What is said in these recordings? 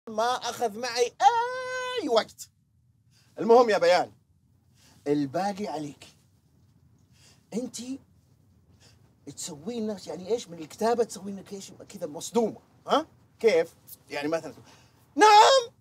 ما أخذ معي أي وقت. المهم يا بيان، الباقي عليك. أنت تسوين لك يعني إيش من الكتابة، تسوين لك إيش كذا مصدومة. ها؟ كيف؟ يعني مثلا نعم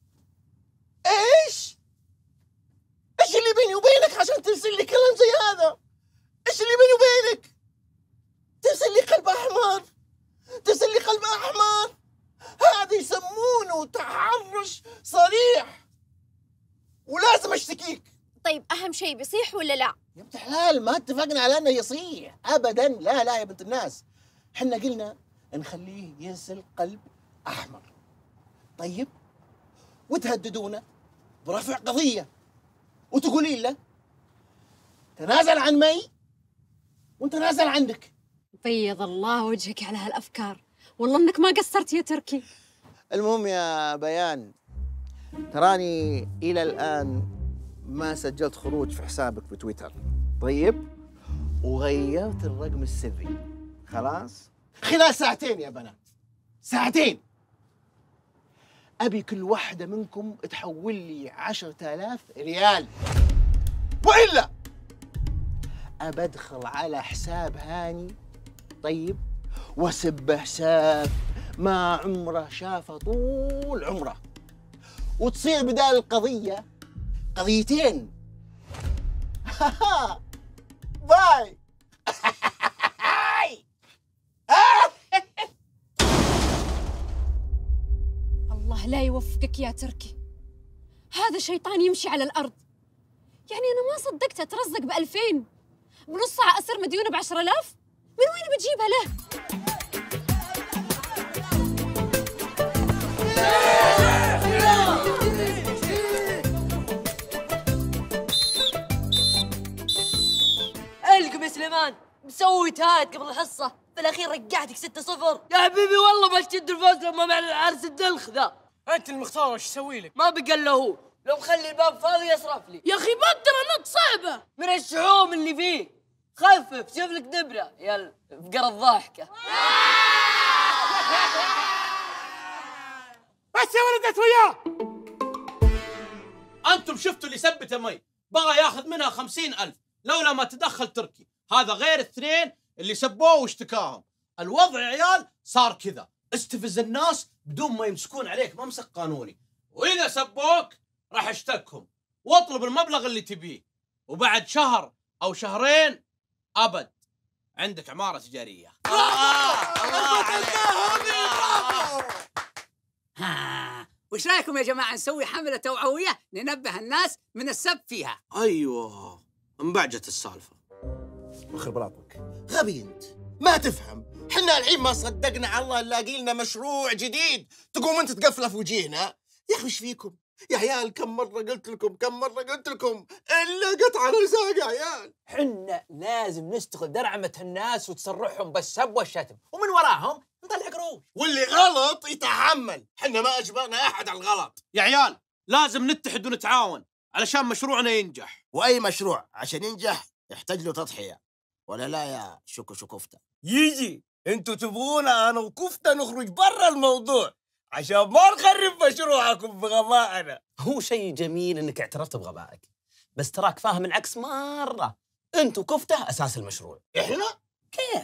إيش؟ إيش اللي بيني وبينك عشان ترسل لي كلام زي هذا؟ إيش اللي بيني وبينك؟ ترسل لي قلب أحمر، ترسل لي قلب أحمر. هذا يسمونه تحرش صريح ولازم اشتكيك. طيب أهم شيء بيصيح ولا لا؟ يا بنت حلال ما اتفقنا على انه يصيح ابدا. لا لا يا بنت الناس، احنا قلنا نخليه يرسل قلب احمر. طيب وتهددونا برفع قضيه وتقولين له تنازل عن مي ونتنازل عنك. بيض الله وجهك على هالأفكار، والله إنك ما قصرت يا تركي. المهم يا بيان، تراني الى الان ما سجلت خروج في حسابك في تويتر. طيب وغيرت الرقم السري خلاص خلال ساعتين يا بنات، ساعتين. أبي كل واحدة منكم تحول لي 10,000 ريال، وإلا أبدخل على حساب هاني. طيب واسب حساب ما عمره شافه طول عمره، وتصير بدال القضية قضيتين. باي. الله لا يوفقك يا تركي، هذا شيطان يمشي على الأرض. يعني أنا ما صدقت أترزق ب2000، بنص ساعة أصير مديونة ب10,000. من وين بتجيبها له؟ القم يا سليمان، مسوي تهاد قبل الحصة، في الأخير رجعتك 6-0. يا حبيبي والله ما تشد الفوز لما مع العرس الدلخ ذا. انت المختار وش اسوي لك؟ ما بقى الا هو، لو مخلي الباب فاضي يصرف لي. يا اخي بدر نط صعبه من الشحوم اللي فيه، خفف شوف لك دبره يا فقر الضاحكه. بس يا ولدت وياه. انتم شفتوا اللي سبته مي، بغى ياخذ منها 50,000 لولا ما تدخل تركي. هذا غير الاثنين اللي سبوه واشتكاهم. الوضع يا عيال صار كذا، استفز الناس بدون ما يمسكون عليك ممسك قانوني، واذا سبوك راح اشتكهم واطلب المبلغ اللي تبيه، وبعد شهر او شهرين ابد عندك عماره تجاريه. ها وش رايكم يا جماعه نسوي حمله توعويه ننبه الناس من السب فيها؟ ايوه انبعجت السالفه. وخر بلاطك غبي انت، ما تفهم. حنا الحين ما صدقنا على الله نلاقي لنا مشروع جديد تقوم انت تقفله في وجيهنا. يا اخي ايش فيكم يا عيال؟ كم مره قلت لكم، كم مره قلت لكم الا قطع الرزاق يا عيال. حنا لازم نستغل درعمة الناس وتسرحهم بالسب والشتم، ومن وراهم نطلع قروش. واللي غلط يتحمل، حنا ما اجبرنا احد على الغلط. يا عيال لازم نتحد ونتعاون علشان مشروعنا ينجح. واي مشروع عشان ينجح يحتاج له تضحيه، ولا لا يا شكوفته؟ يجي انتوا تبغونا انا وكفته نخرج برا الموضوع عشان ما نخرب مشروعكم بغبائنا. هو شيء جميل انك اعترفت بغبائك، بس تراك فاهم العكس مرة. انت وكفته اساس المشروع. احنا؟ كيف؟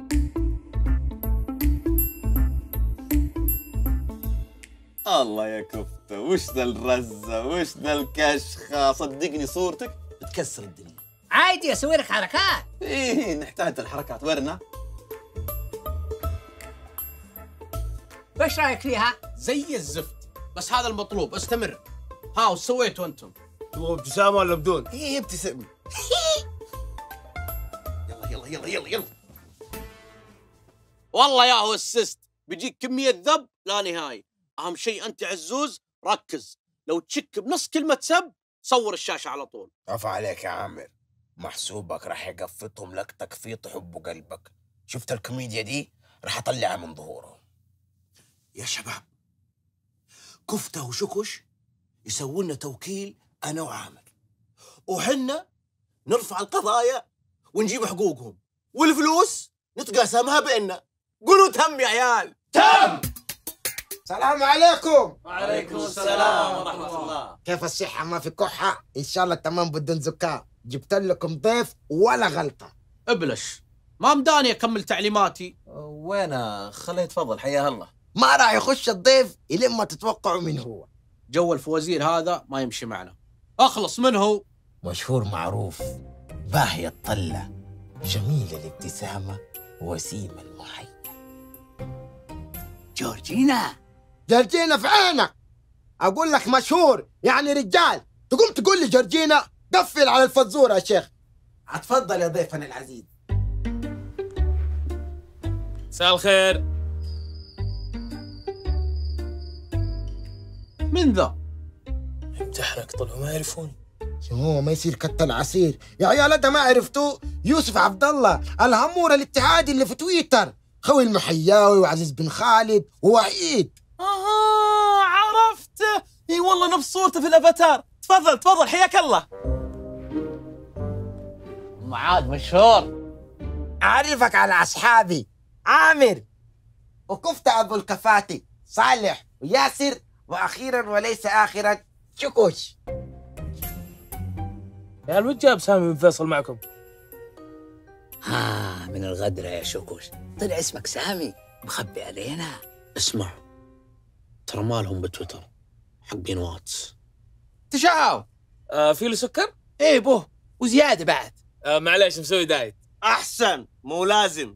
الله يا كفته، وش ذا الرزه، وش ذا الكشخه، صدقني صورتك بتكسر الدنيا. عادي اسوي لك حركات. ايه نحتاج الحركات، ورنا. وش رايك فيها؟ زي الزفت، بس هذا المطلوب. استمر. ها وش سويتوا انتم؟ تبغى ابتسامه ولا بدون؟ ايه ابتسم. يلا يلا يلا يلا يلا. والله يا هو السست بيجيك كميه ذب لا نهايه. اهم شيء انت عزوز ركز، لو تشك بنص كلمه سب صور الشاشه على طول. عفا عليك يا عامر، محسوبك راح يقفطهم لك تقفيط حب قلبك. شفت الكوميديا دي راح اطلعها من ظهورهم. يا شباب كفته وشكش يسوون لنا توكيل انا وعامر، وحنا نرفع القضايا ونجيب حقوقهم، والفلوس نتقاسمها بيننا. قولوا تم يا عيال. تم. السلام عليكم. وعليكم السلام ورحمة الله. كيف الصحة؟ ما في كحة؟ إن شاء الله تمام بدون زكاة. جبت لكم ضيف ولا غلطة. ابلش، ما مداني أكمل تعليماتي. وين خليه يتفضل حياه الله. ما راح يخش الضيف إلين ما تتوقعوا من هو. جو الفوازير هذا ما يمشي معنا. أخلص من هو. مشهور معروف، باهي الطلة، جميل الابتسامة، وسيم المحيا. جورجينا. جورجينا في عينك. أقول لك مشهور يعني رجال، تقوم تقول لي جورجينا؟ قفل على الفزورة يا شيخ. اتفضل يا ضيفنا العزيز. مساء الخير. من ذا؟ امتحنك طلعوا ما يعرفوني. هو ما يصير كتل عصير يا عيال. ده ما عرفتوه؟ يوسف عبد الله الهمور الاتحادي اللي في تويتر، خوي المحياوي وعزيز بن خالد ووحيد. عرفته. اي والله نفس صورته في الافاتار. تفضل تفضل حياك الله. معاد مشهور. أعرفك على أصحابي عامر وكفتة أبو الكفاتي، صالح وياسر، وأخيرا وليس آخرا شكوش. يا الواد جاب سامي بن فيصل معكم. من الغدرة يا شكوش. طلع اسمك سامي مخبي علينا. اسمع، ترى مالهم بتويتر، حقين واتس. تشاو. في له سكر؟ ايه بوه وزيادة بعد. معليش مسوي دايت. احسن مو لازم.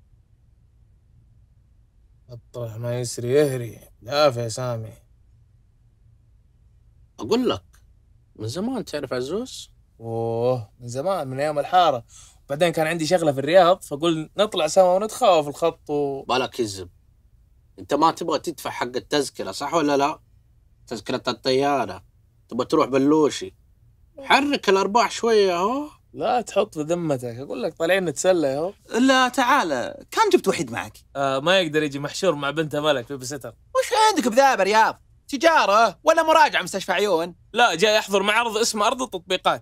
الطرح ما يسري يهري. لا يا سامي. أقول لك من زمان تعرف عزوز؟ اوه من زمان، من ايام الحاره. بعدين كان عندي شغله في الرياض فقول نطلع سوا وندخل الخط بالك كذب. انت ما تبغى تدفع حق التذكره صح ولا لا؟ تذكره الطياره تبغى تروح بلوشي. حرك الارباح شويه اهو. لا تحط في ذمتك، اقول لك طالعين نتسلى اهو. لا تعال، كان جبت وحيد معك. ما يقدر يجي، محشور مع بنته ملك بيبي ستر. وش عندك بذا برياض؟ تجاره ولا مراجعه مستشفى عيون؟ لا جاي يحضر معرض اسمه ارض التطبيقات.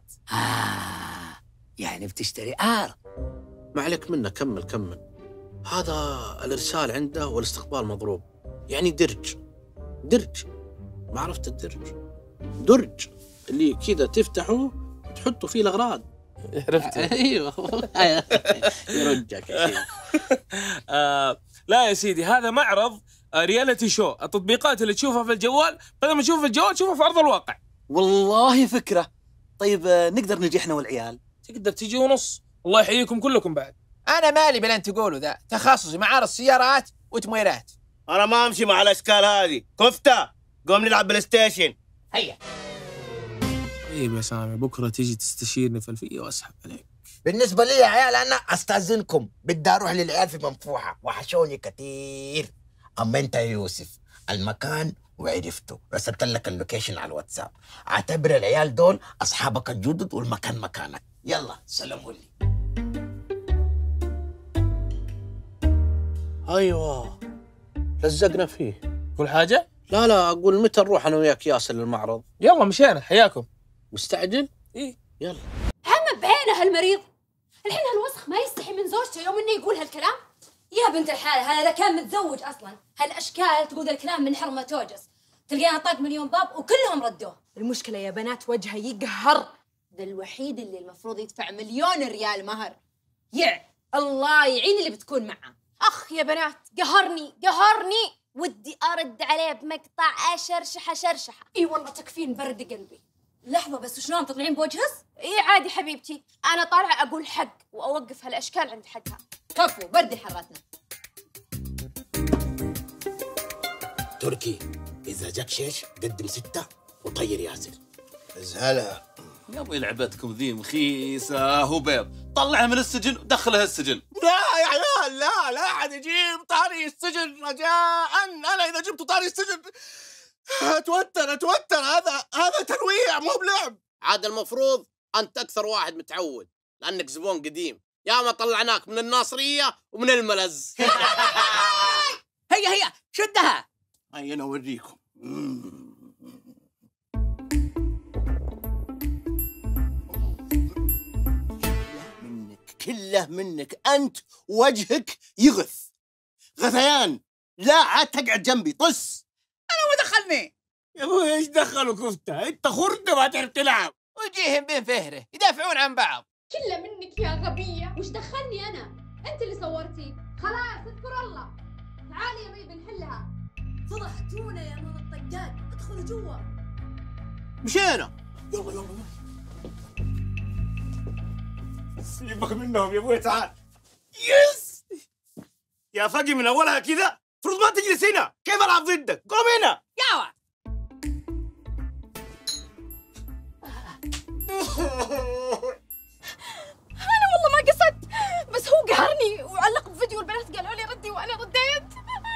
يعني بتشتري ما عليك منه، كمل. هذا الارسال عنده والاستقبال مضروب، يعني درج. ما عرفت الدرج؟ درج اللي كذا تفتحه تحطه فيه الاغراض. عرفت. ايوه يرجك يا شيخ. لا يا سيدي، هذا معرض رياليتي شو. التطبيقات اللي تشوفها في الجوال بدل ما تشوفها في الجوال تشوفها في ارض الواقع. والله فكره. طيب نقدر نجي احنا والعيال؟ تقدر تجي ونص. الله يحييكم كلكم بعد. انا مالي بلان تقولوا ذا، تخصصي معارض سيارات وتمويرات. انا ما امشي مع الاشكال هذه. كفته قوم نلعب بلاي ستيشن. هيا. طيب يا سامي، بكره تيجي تستشيرني في الفيه واسحب عليك. بالنسبة لي يا عيال أنا أستأذنكم، بدي أروح للعيال في منفوحة وحشوني كتير. أما أنت يا يوسف المكان وعرفته، رسلت لك اللوكيشن على الواتساب. اعتبر العيال دول أصحابك الجدد والمكان مكانك. يلا سلموا لي. ايوه لزقنا فيه. كل حاجه؟ لا اقول متى نروح انا وياك ياسر للمعرض؟ يلا مشينا. حياكم. مستعجل؟ ايه يلا. هم بعينه هالمريض. الحين هالوسخ ما يستحي من زوجته يوم انه يقول هالكلام. يا بنت الحالة، هذا كان متزوج اصلا. هالاشكال تقول الكلام من حرمة توجس. تلقينا طاق مليون باب وكلهم ردوه. المشكلة يا بنات وجهه يقهر. ده الوحيد اللي المفروض يدفع 1,000,000 ريال مهر. الله يعين اللي بتكون معه. اخ يا بنات، قهرني ودي ارد عليه بمقطع شرشحه. اي والله تكفين برد قلبي. لحظة بس، شلون تطلعين بوجهس؟ اي عادي حبيبتي، انا طالعة اقول حق واوقف هالاشكال عند حقها. كفو بردي حراتنا. تركي إذا جاك شيش قدم 6 وطير ياسر. ازهلها يا ابوي لعبتكم ذي مخيسه. هو بيض طلعها من السجن ودخلها السجن. لا يا عيال، لا أحد يجيب طاري السجن رجاء. أنا إذا جبت طاري السجن أتوتر. هذا تنويع مو بلعب. عاد المفروض أنت أكثر واحد متعود لأنك زبون قديم. يا ما طلعناك من الناصرية ومن الملز. هيا شدها. هيا أنا أوريكم. كله منك أنت، وجهك يغث غثيان. لا عاد تقعد جنبي. طس انا ما دخلني. يا ابوي ايش دخلوا كفته؟ انت خرده ما تعرف تلعب. وجيهم بين فهره يدافعون عن بعض. كله منك يا غبية. وش دخلني أنا؟ أنت اللي صورتي. خلاص اذكر الله. تعالي يا مي بنحلها. فضحتونا يا مال الطقات، ادخلوا جوا. مشينا. يلا يلا يلا. سيبك منهم يا ابوي تعال. يس يا فقي من اولها كذا المفروض ما تجلس هنا. كيف العب ضدك؟ قوم هنا يا ولد. أنا والله ما قصدت، بس هو قهرني وعلق بفيديو البنات قالوا لي ردي وأنا رديت.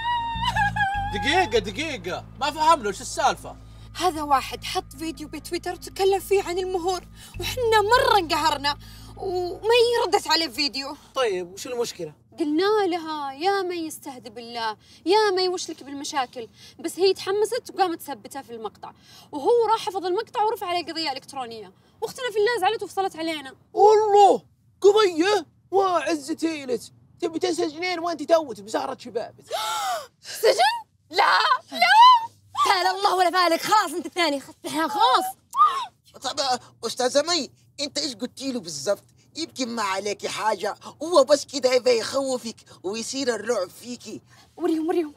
دقيقة ما فهمنا وش السالفة. هذا واحد حط فيديو بتويتر وتكلم فيه عن المهور، وحنا مرة انقهرنا ومي ردت عليه فيديو. طيب وش المشكلة؟ قلنا لها يا مي استهدي بالله، يا مي وش لك بالمشاكل، بس هي تحمست وقامت تثبتها في المقطع، وهو راح حفظ المقطع ورفع عليه قضية إلكترونية، واختنا في الله زعلت وفصلت علينا. والله قضية وعزتي لك، تبي تسجنين وانت توك بزهرة شبابك. سجن؟ لا تعال الله ولا فالك، خلاص انت الثاني خلاص. طب استاذه مي انت ايش قلتي له بالضبط؟ يمكن ما عليكي حاجه، هو بس كده يبغى يخوفك ويصير الرعب فيكي. وريهم.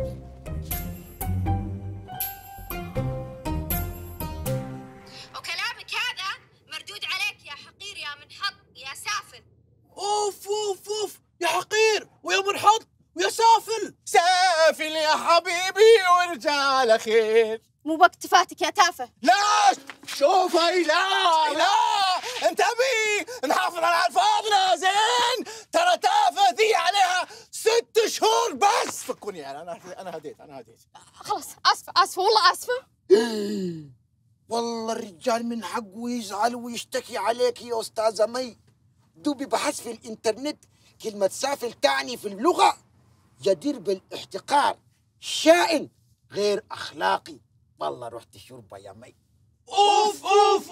وكلامك هذا مردود عليك يا حقير يا منحط يا سافل. اوف يا حقير ويا منحط ويا سافل. سافل يا حبيبي ورجال خير. مو وقت تفاتك يا تافه. لا شوفي لا انتبهي نحافظ على الفاضلة زين. ترى تافه ذي عليها 6 شهور بس. فكوني يعني انا هديت. خلاص اسفة والله اسفة. والله الرجال من حقه يزعل ويشتكي عليك يا استاذه مي. دوبي بحث في الانترنت كلمه سافل تعني في اللغه جدير بالاحتقار، شائن، غير اخلاقي. والله رحت شربة يا مي. اوف.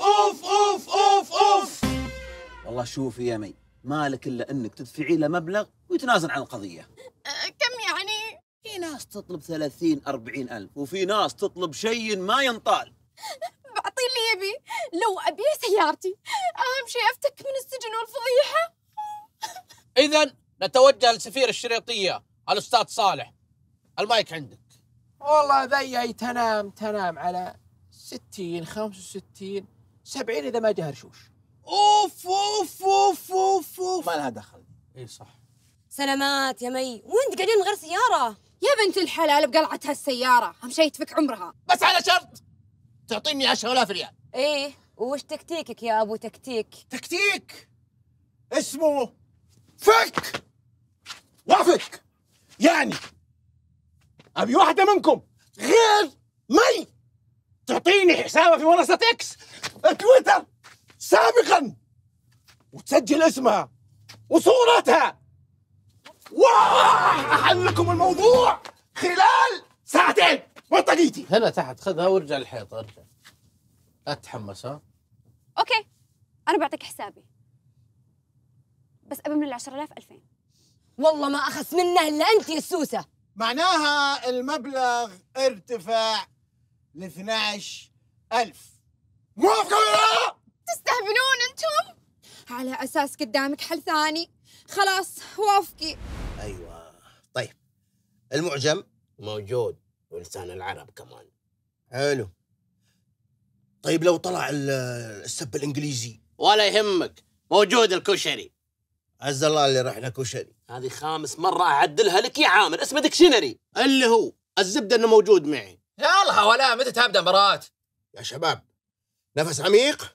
والله شوفي يا مي، مالك الا انك تدفعي له مبلغ ويتنازل عن القضيه. كم يعني؟ في ناس تطلب 30-40 ألف، وفي ناس تطلب شيء ما ينطال. بعطي اللي يبي، لو ابي سيارتي، اهم شيء افتك من السجن والفضيحة. إذا نتوجه لسفير الشريطية الأستاذ صالح، المايك عندك. والله ذي تنام على 60 65 70 اذا ما جاء هرشوش. اوف ما لها دخل. اي صح. سلامات يا مي، وانت قاعدين من غير سيارة؟ يا بنت الحلال بقلعة هالسيارة، اهم شيء تفك عمرها. بس على شرط تعطيني 10,000 ريال. ايه، وش تكتيكك يا ابو تكتيك؟ تكتيك اسمه فك وافك. يعني ابي واحدة منكم غير مي تعطيني حسابها في منصة اكس تويتر سابقا وتسجل اسمها وصورتها، احل لكم الموضوع خلال 2 ساعة. وطقيتي هنا تحت، خذها وارجع الحيط. ارجع لا تتحمس. ها اوكي انا بعطيك حسابي، بس ابي من 10,000 2000. والله ما اخس منه الا انت يا السوسه. معناها المبلغ ارتفع ل 12,000. موافقة ولا لا؟ تستهبلون انتم؟ على اساس قدامك حل ثاني. خلاص وافقي. ايوه طيب، المعجم موجود ولسان العرب كمان. حلو. طيب لو طلع السب الانجليزي؟ ولا يهمك، موجود الكشري. عز الله اللي رحنا كشري. هذه 5 مرة أعدلها لك يا عامر، اسمه دكشنري. اللي هو الزبدة انه موجود معي. يلا ولا متى تبدا مباراة؟ يا شباب نفس عميق.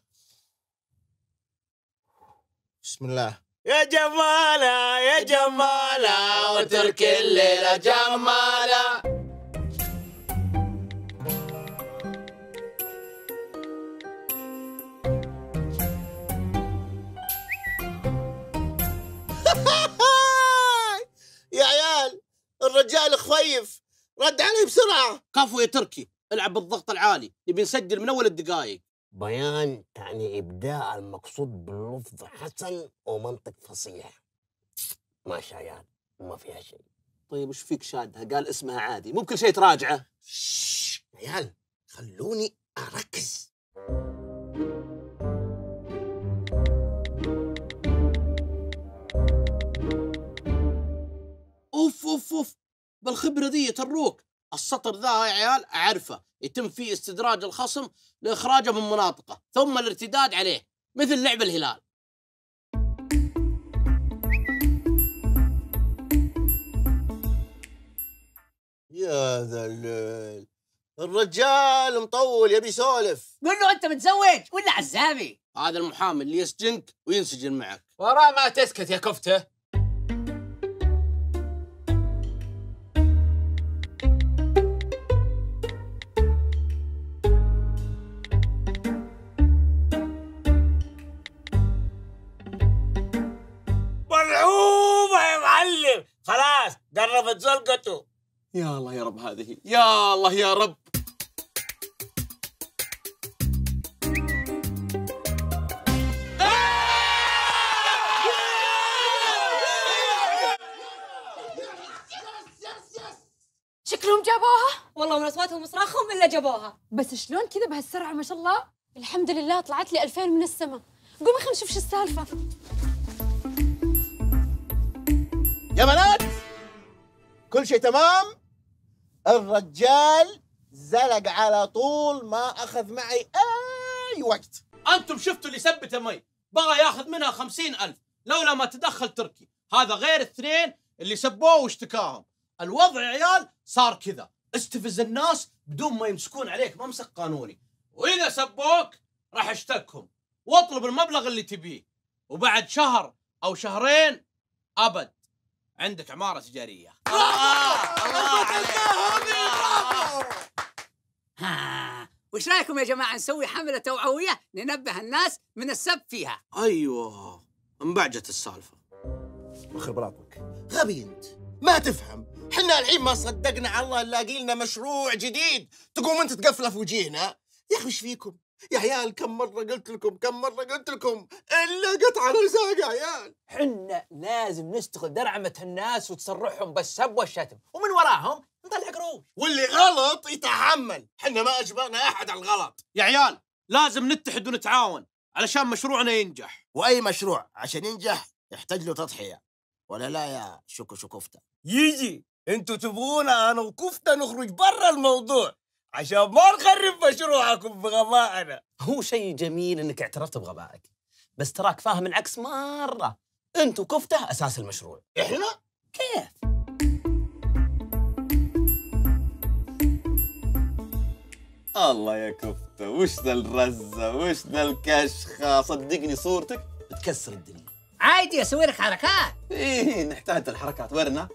بسم الله. يا جمالة يا جمالة وترك الليلة جمالة. يا عيال الرجال خفيف، رد علي بسرعة. كفو يا تركي، العب بالضغط العالي، نبي نسجل من أول الدقايق. بيان تعني إبداع المقصود باللفظ حسن ومنطق فصيح. ماشي عيال، ما فيها شيء. طيب وش فيك شادها؟ قال اسمها عادي، مو بكل شيء تراجعه. عيال خلوني اركز. اوف اوف اوف، بالخبره ذي تروك. السطر ذا يا عيال اعرفه، يتم فيه استدراج الخصم لاخراجه من مناطقه ثم الارتداد عليه مثل لعب الهلال. يا ذا الليل، الرجال مطول يبي يسولف. قول له انت متزوج ولا عزابي؟ هذا المحامي اللي يسجنك وينسجن معك. وراه ما تسكت يا كفته. ملعوبة يا معلم، خلاص قربت زلقته. يا الله يا رب هذه، يا الله يا رب. شكلهم جابوها. والله من اصواتهم وصراخهم الا جابوها. بس شلون كذا بهالسرعه ما شاء الله؟ الحمد لله طلعت لي 2000 من السماء. قومي خلينا نشوف شو السالفه. يا بنات كل شيء تمام؟ الرجال زلق على طول، ما اخذ معي اي وقت. انتم شفتوا اللي سبته مي، بغى ياخذ منها 50,000 لولا ما تدخل تركي. هذا غير الاثنين اللي سبوه واشتكاهم. الوضع يا عيال صار كذا، استفز الناس بدون ما يمسكون عليك ممسك قانوني، واذا سبوك راح اشتكهم واطلب المبلغ اللي تبيه، وبعد شهر او شهرين ابد عندك عمارة تجارية. ها وش رايكم يا جماعه نسوي حمله توعويه ننبه الناس من السب فيها؟ ايوه انبعجت السالفة. خبراتك غبي انت، ما تفهم. حنا الحين ما صدقنا على الله نلاقي لنا مشروع جديد تقوم انت تقفله في وجهنا. يا اخي وش فيكم يا عيال؟ كم مرة قلت لكم الا قطع الرزاق يا عيال. حنا لازم نستغل درعمة الناس وتصرحهم بالسب والشتم، ومن وراهم نطلع قروش. واللي غلط يتحمل، حنا ما اجبرنا احد على الغلط. يا عيال لازم نتحد ونتعاون علشان مشروعنا ينجح. واي مشروع عشان ينجح يحتاج له تضحية، ولا لا يا شكفتة؟ يجي انتوا تبغونا انا وكفتة نخرج برا الموضوع عشان ما نخرب مشروعكم بغبائنا. هو شيء جميل انك اعترفت بغبائك، بس تراك فاهم العكس مرة. انت وكفتة اساس المشروع. احنا؟ كيف؟ الله يا كفتة، وش ذا الرزة، وش ذا الكشخة، صدقني صورتك بتكسر الدنيا. عادي اسوي لك حركات. ايه نحتاج الحركات، ورنا.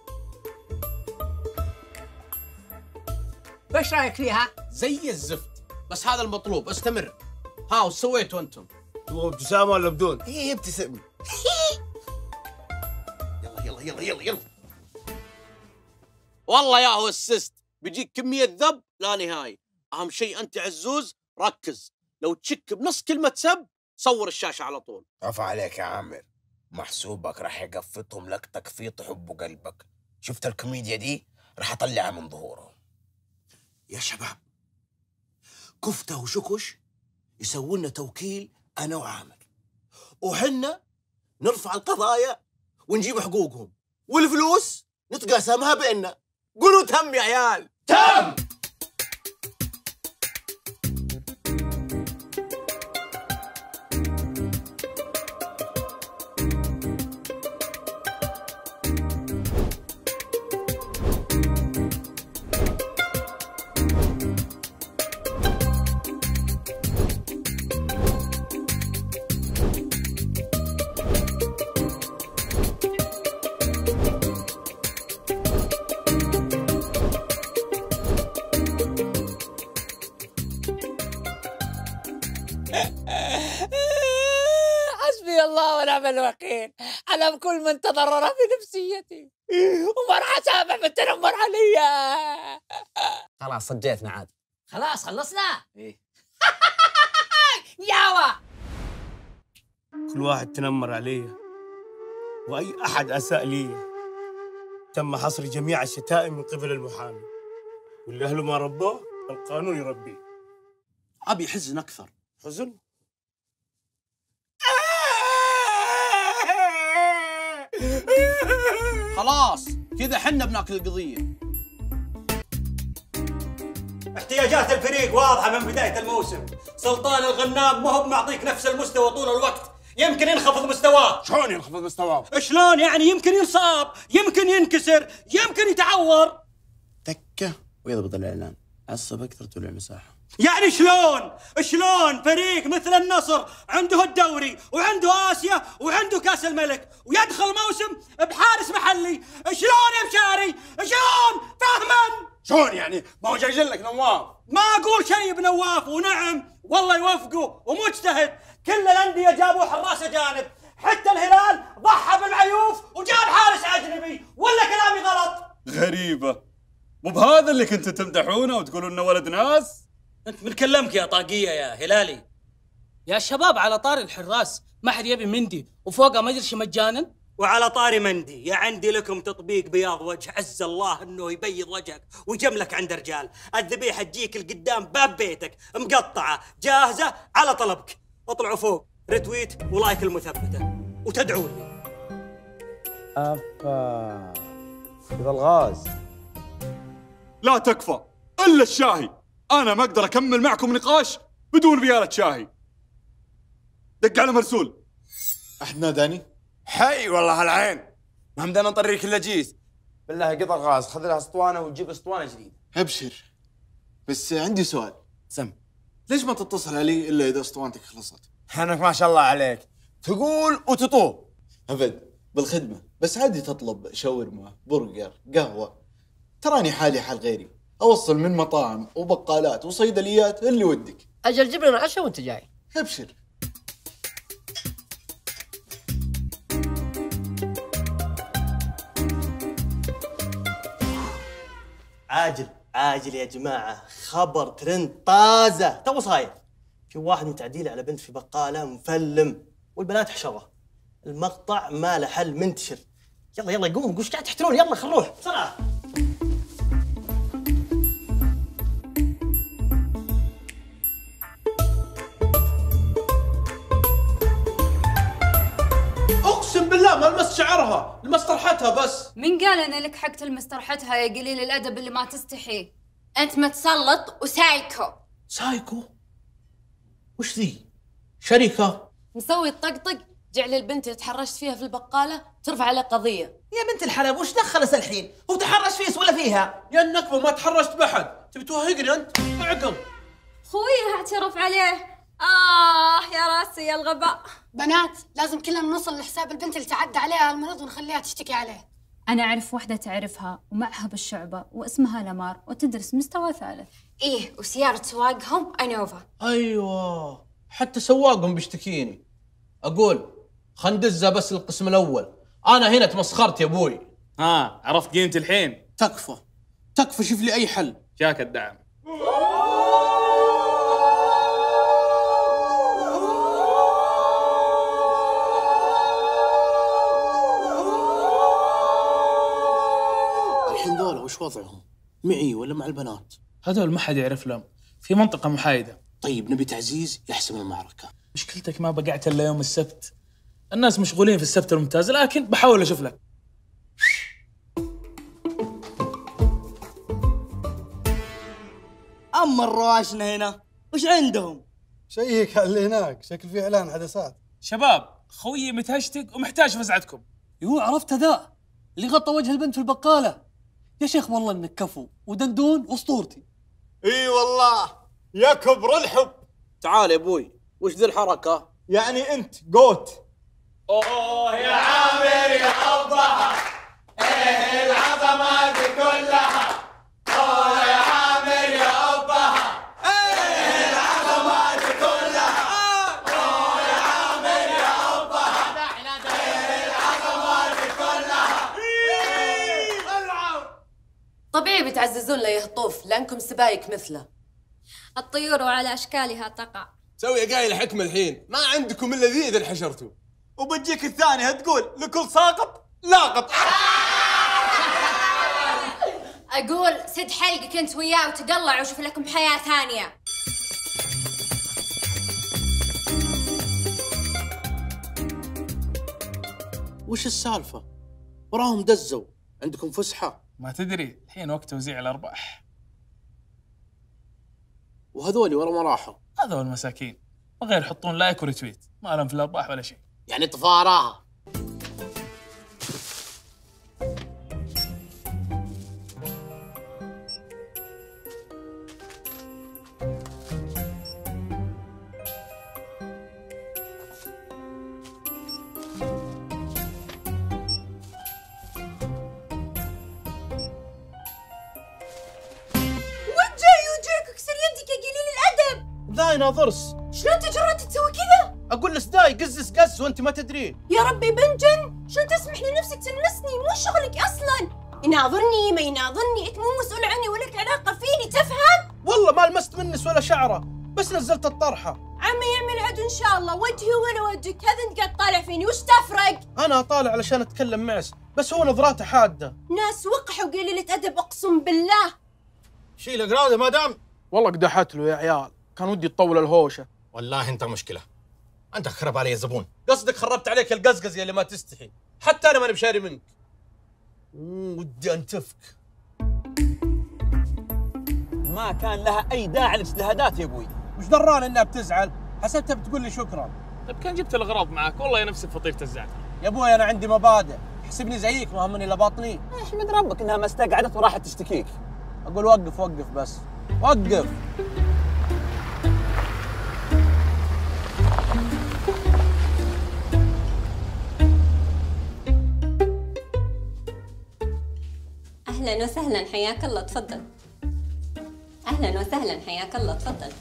وش رايك فيها؟ زي الزفت، بس هذا المطلوب. استمر. ها وش سويتوا انتم؟ تبغى ابتسامة ولا بدون؟ هي ابتسم. يلا والله يا هو السست بيجيك كمية ذب لا نهاية. أهم شيء أنت عزوز ركز، لو تشك بنص كلمة سب صور الشاشة على طول. عفا عليك يا عامر، محسوبك راح يقفطهم لك تقفيط يحب قلبك. شفت الكوميديا دي راح اطلعها من ظهورهم. يا شباب كفتة وشكش يسووا لنا توكيل أنا وعامر، وحنا نرفع القضايا ونجيب حقوقهم، والفلوس نتقاسمها بيننا. قولوا تم يا عيال. تم. حسبي الله ونعم الوكيل على كل من تضرر في نفسيتي، وما راح اسامح بالتنمر علي. خلاص صجيتنا عاد. خلاص خلصنا؟ ايه. ياوا كل واحد تنمر علي واي احد اساء لي تم حصر جميع الشتائم من قبل المحامي، واللي أهله ما ربوه القانون يربيه. أبي حزن أكثر. حزن؟ خلاص كذا حنا بناكل القضية. احتياجات الفريق واضحة من بداية الموسم. سلطان الغنام ما هو معطيك نفس المستوى طول الوقت، يمكن ينخفض مستواه. شلون ينخفض مستواه؟ شلون يعني؟ يمكن ينصاب، يمكن ينكسر، يمكن يتعور. تكة ويضبط الإعلان، عصب أكثر تولع المساحة. يعني شلون فريق مثل النصر عنده الدوري وعنده آسيا وعنده كأس الملك ويدخل موسم بحارس محلي؟ شلون يا مشاري؟ شلون؟ فاهما؟ شلون يعني؟ ما هو جاي لك نواف. ما أقول شيء بنواف، ونعم والله يوفقه ومجتهد. كل الأندية جابوا حراس أجانب، حتى الهلال ضحى بالعيوف وجاب حارس أجنبي، ولا كلامي غلط؟ غريبة، مو بهذا اللي كنتوا تمدحونه وتقولون انه ولد ناس؟ انت من كلمك يا طاقية يا هلالي. يا شباب على طاري الحراس، ما حد يبي مندي وفوقه ما يدري مجانا. وعلى طاري مندي، يا عندي لكم تطبيق بياض وجه، عز الله انه يبيض وجهك ويجملك عند رجال. الذبيحة تجيك القدام باب بيتك مقطعة جاهزة على طلبك. اطلعوا فوق، ريتويت ولايك المثبتة وتدعوني. أفا كذا الغاز. لا تكفى الا الشاهي، انا ما اقدر اكمل معكم نقاش بدون بيالة شاهي. دق على مرسول. احد ناداني؟ حي والله العين. ما همدانا نطريك الا جيز. بالله قطع غاز، خذ لها اسطوانه وتجيب اسطوانه جديده. ابشر، بس عندي سؤال. سم. ليش ما تتصل علي الا اذا اسطوانتك خلصت؟ انك ما شاء الله عليك تقول وتطوب. ابد بالخدمه، بس عادي تطلب شاورما، برجر، قهوه. تراني حالي حال غيري، اوصل من مطاعم وبقالات وصيدليات اللي ودك. اجل جيب لنا عشاء وانت جاي. ابشر. عاجل يا جماعة، خبر ترند طازة تو صاير. في واحد متعديل على بنت في بقالة مفلم والبنات حشرة. المقطع ما له حل منتشر. يلا قوم، وش قاعد تحترون؟ يلا خل نروح بسرعة. اقسم بالله ما لمست شعرها، لمست طرحتها بس. من قال انا لك حق تلمس طرحتها يا قليل الادب اللي ما تستحي؟ انت متسلط وسايكو. سايكو؟ وش ذي؟ شركة مسوي الطقطق، جعل البنت اللي تحرشت فيها في البقالة ترفع عليه قضية. يا بنت الحلال وش دخل الحين؟ هو تحرش فيس ولا فيها؟ يا النكبة ما تحرشت بحد، تبي توهقني انت؟ اعقم. خوي اعترف عليه. يا راسي يا الغباء. بنات لازم كلنا نوصل لحساب البنت اللي تعدى عليها المريض ونخليها تشتكي عليه. أنا أعرف واحدة تعرفها ومعها بالشعبة واسمها لمار وتدرس مستوى ثالث. إيه وسيارة سواقهم أنوفا. أيوة حتى سواقهم بيشتكيني. أقول خندزها بس القسم الأول، أنا هنا تمسخرت يا أبوي. ها عرفت قيمتي الحين؟ تكفى شوف لي أي حل. جاك الدعم. الحين ذولا وش وضعهم؟ معي ولا مع البنات؟ هذول ما حد يعرف لهم، في منطقة محايدة. طيب نبي تعزيز يحسم المعركة. مشكلتك ما بقعت إلا يوم السبت، الناس مشغولين في السبت الممتاز، لكن بحاول أشوف لك. أما الرواشنا هنا وش عندهم؟ شيك على اللي هناك، شكل في إعلان حدثات. شباب خويي متهشتك ومحتاج فزعتكم. عرفت ذا اللي غطى وجه البنت في البقالة. يا شيخ والله انك كفو ودندون واسطورتي. اي والله يا كبر الحب. تعال يا ابوي، وش ذي الحركة؟ يعني انت قوت. اوه يا عامر يا حبها، ايه العظمة دي كلها. اوه يا عامر يا حبها، ايه العظمة دي كلها. اوه يا عامر يا حبها، ايه العظمة دي كلها. طبيعي بتعززون له يهطوف لانكم سبايك مثله. الطيور على اشكالها تقع. سوي قايل الحكمة الحين، ما عندكم الا ذي اذا انحشرتوا. وبتجيك الثانية تقول لكل ساقط لاقط. اقول سد حلقك انت وياه وتقلع وشوف لكم حياه ثانيه. وش السالفه؟ وراهم دزوا، عندكم فسحه؟ ما تدري الحين وقت توزيع الارباح. وهذولي ورا ما راحوا؟ هذول مساكين وغير يحطون لايك وريتويت، ما لهم في الارباح ولا شيء. يعني طفاراها. ذاينا ضرس. شلون تجرأت تسوي كذا؟ اقول لسداي قز قز وانت ما تدرين. يا ربي بنجن، شلون تسمح لنفسك تلمسني؟ مو شغلك اصلا. يناظرني ما يناظرني، انت مو مسؤول عني ولك علاقه فيني، تفهم؟ والله ما لمست منس ولا شعره، بس نزلت الطرحه. عمي يعمل عدو ان شاء الله، وجهي ولا وجهك، هذا انت قاعد طالع فيني، وش تفرق؟ انا طالع علشان اتكلم معس، بس هو نظراته حاده. ناس وقح وقليلة ادب اقسم بالله. شيل اقراده ما دام. والله قدحت له يا عيال، كان ودي تطول الهوشه. والله انت مشكله، انت خرب علي الزبون. قصدك خربت عليك القزقز يا اللي ما تستحي، حتى انا ماني بشاري منك. ودي انتفك. ما كان لها اي داعي للاجتهادات يا ابوي. وش دراني انها بتزعل؟ حسبتها بتقول لي شكرا. طيب كان جبت الاغراض معك، والله يا نفسك فطيرة الزعتر. يا ابوي انا عندي مبادئ، حسبني زيك ما همني الا باطني. احمد ربك انها ما استقعدت وراحت تشتكيك. اقول وقف وقف بس، وقف. اهلا وسهلا، حياك الله، تفضل. اهلا وسهلا، حياك الله، تفضل.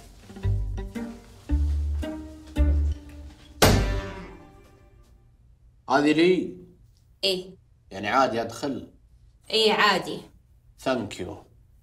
هذه لي؟ ايه يعني عادي ادخل؟ ايه عادي. ثانك يو.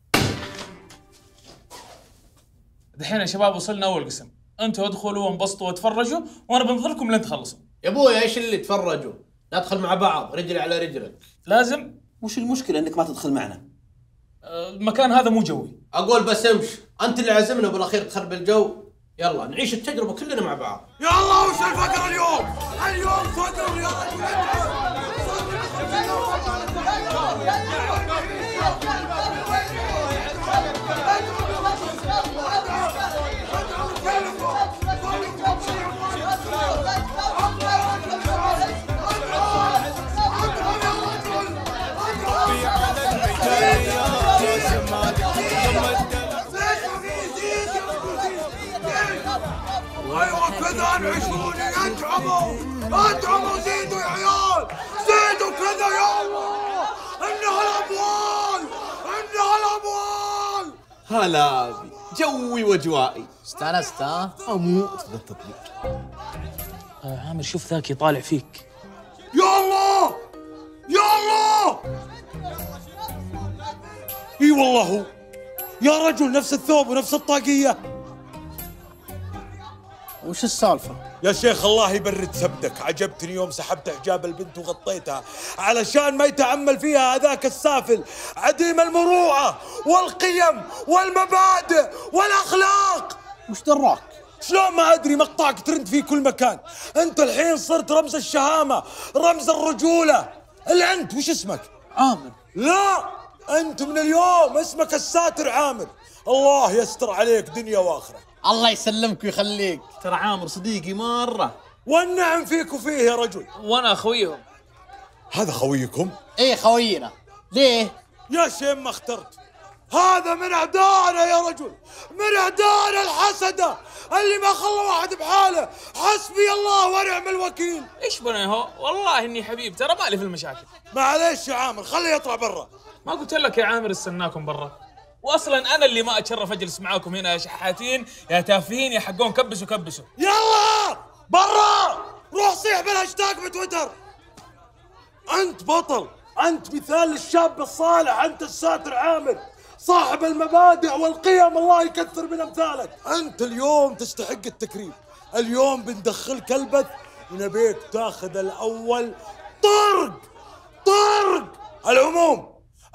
دحين يا شباب وصلنا اول قسم، انتوا ادخلوا وانبسطوا وتفرجوا وانا بنظركم لين تخلصوا. يا ابوي ايش اللي تفرجوا؟ ندخل مع بعض رجلي على رجلك. لازم. وش المشكله انك ما تدخل معنا؟ المكان هذا مو جوي. اقول بس امشي، انت اللي عازمنا وبالاخير تخرب الجو. يلا نعيش التجربه كلنا مع بعض. يلا وش الفقر اليوم؟ اليوم فقر يا ايوه كذا انعشوني، ادعموا زيدوا يا عيال، زيدوا كذا يا الله. انها الاموال، انها الاموال. هلا بي جوي واجوائي. استانست ها؟ اموت بالتطبيق. عامر شوف ذاك يطالع فيك. يا الله يا الله. اي والله هو يا رجل، نفس الثوب ونفس الطاقيه. وش السالفه؟ يا شيخ الله يبرد سبدك، عجبتني يوم سحبت حجاب البنت وغطيتها علشان ما يتأمل فيها هذاك السافل عديم المروءة والقيم والمبادئ والأخلاق. وش دراك؟ شلون ما أدري، مقطعك ترند في كل مكان. أنت الحين صرت رمز الشهامة، رمز الرجولة. اللي أنت وش اسمك؟ عامر. لا، أنت من اليوم اسمك الساتر عامر. الله يستر عليك دنيا وآخرة. الله يسلمك ويخليك. ترى عامر صديقي مرة. والنعم فيك وفيه يا رجل. وانا خويهم. هذا خويكم؟ ايه خوينا. ليه؟ يا شيم ما اخترت. هذا من اعدائنا يا رجل، من اعدائنا الحسدة اللي ما خلى واحد بحاله. حسبي الله ونعم الوكيل. ايش بنا هو؟ والله اني حبيب، ترى مالي في المشاكل. معليش يا عامر، خليه يطلع برا. ما قلت لك يا عامر استناكم برا؟ واصلا انا اللي ما اتشرف اجلس معاكم هنا يا شحاتين يا تافهين يا حقون كبسوا كبسوا. يلا برا، روح صيح بالهاشتاج بتويتر. انت بطل، انت مثال للشاب الصالح، انت الساتر عامر، صاحب المبادئ والقيم، الله يكثر من امثالك. انت اليوم تستحق التكريم. اليوم بندخلك البث ونبيك تاخذ الاول طرق. العموم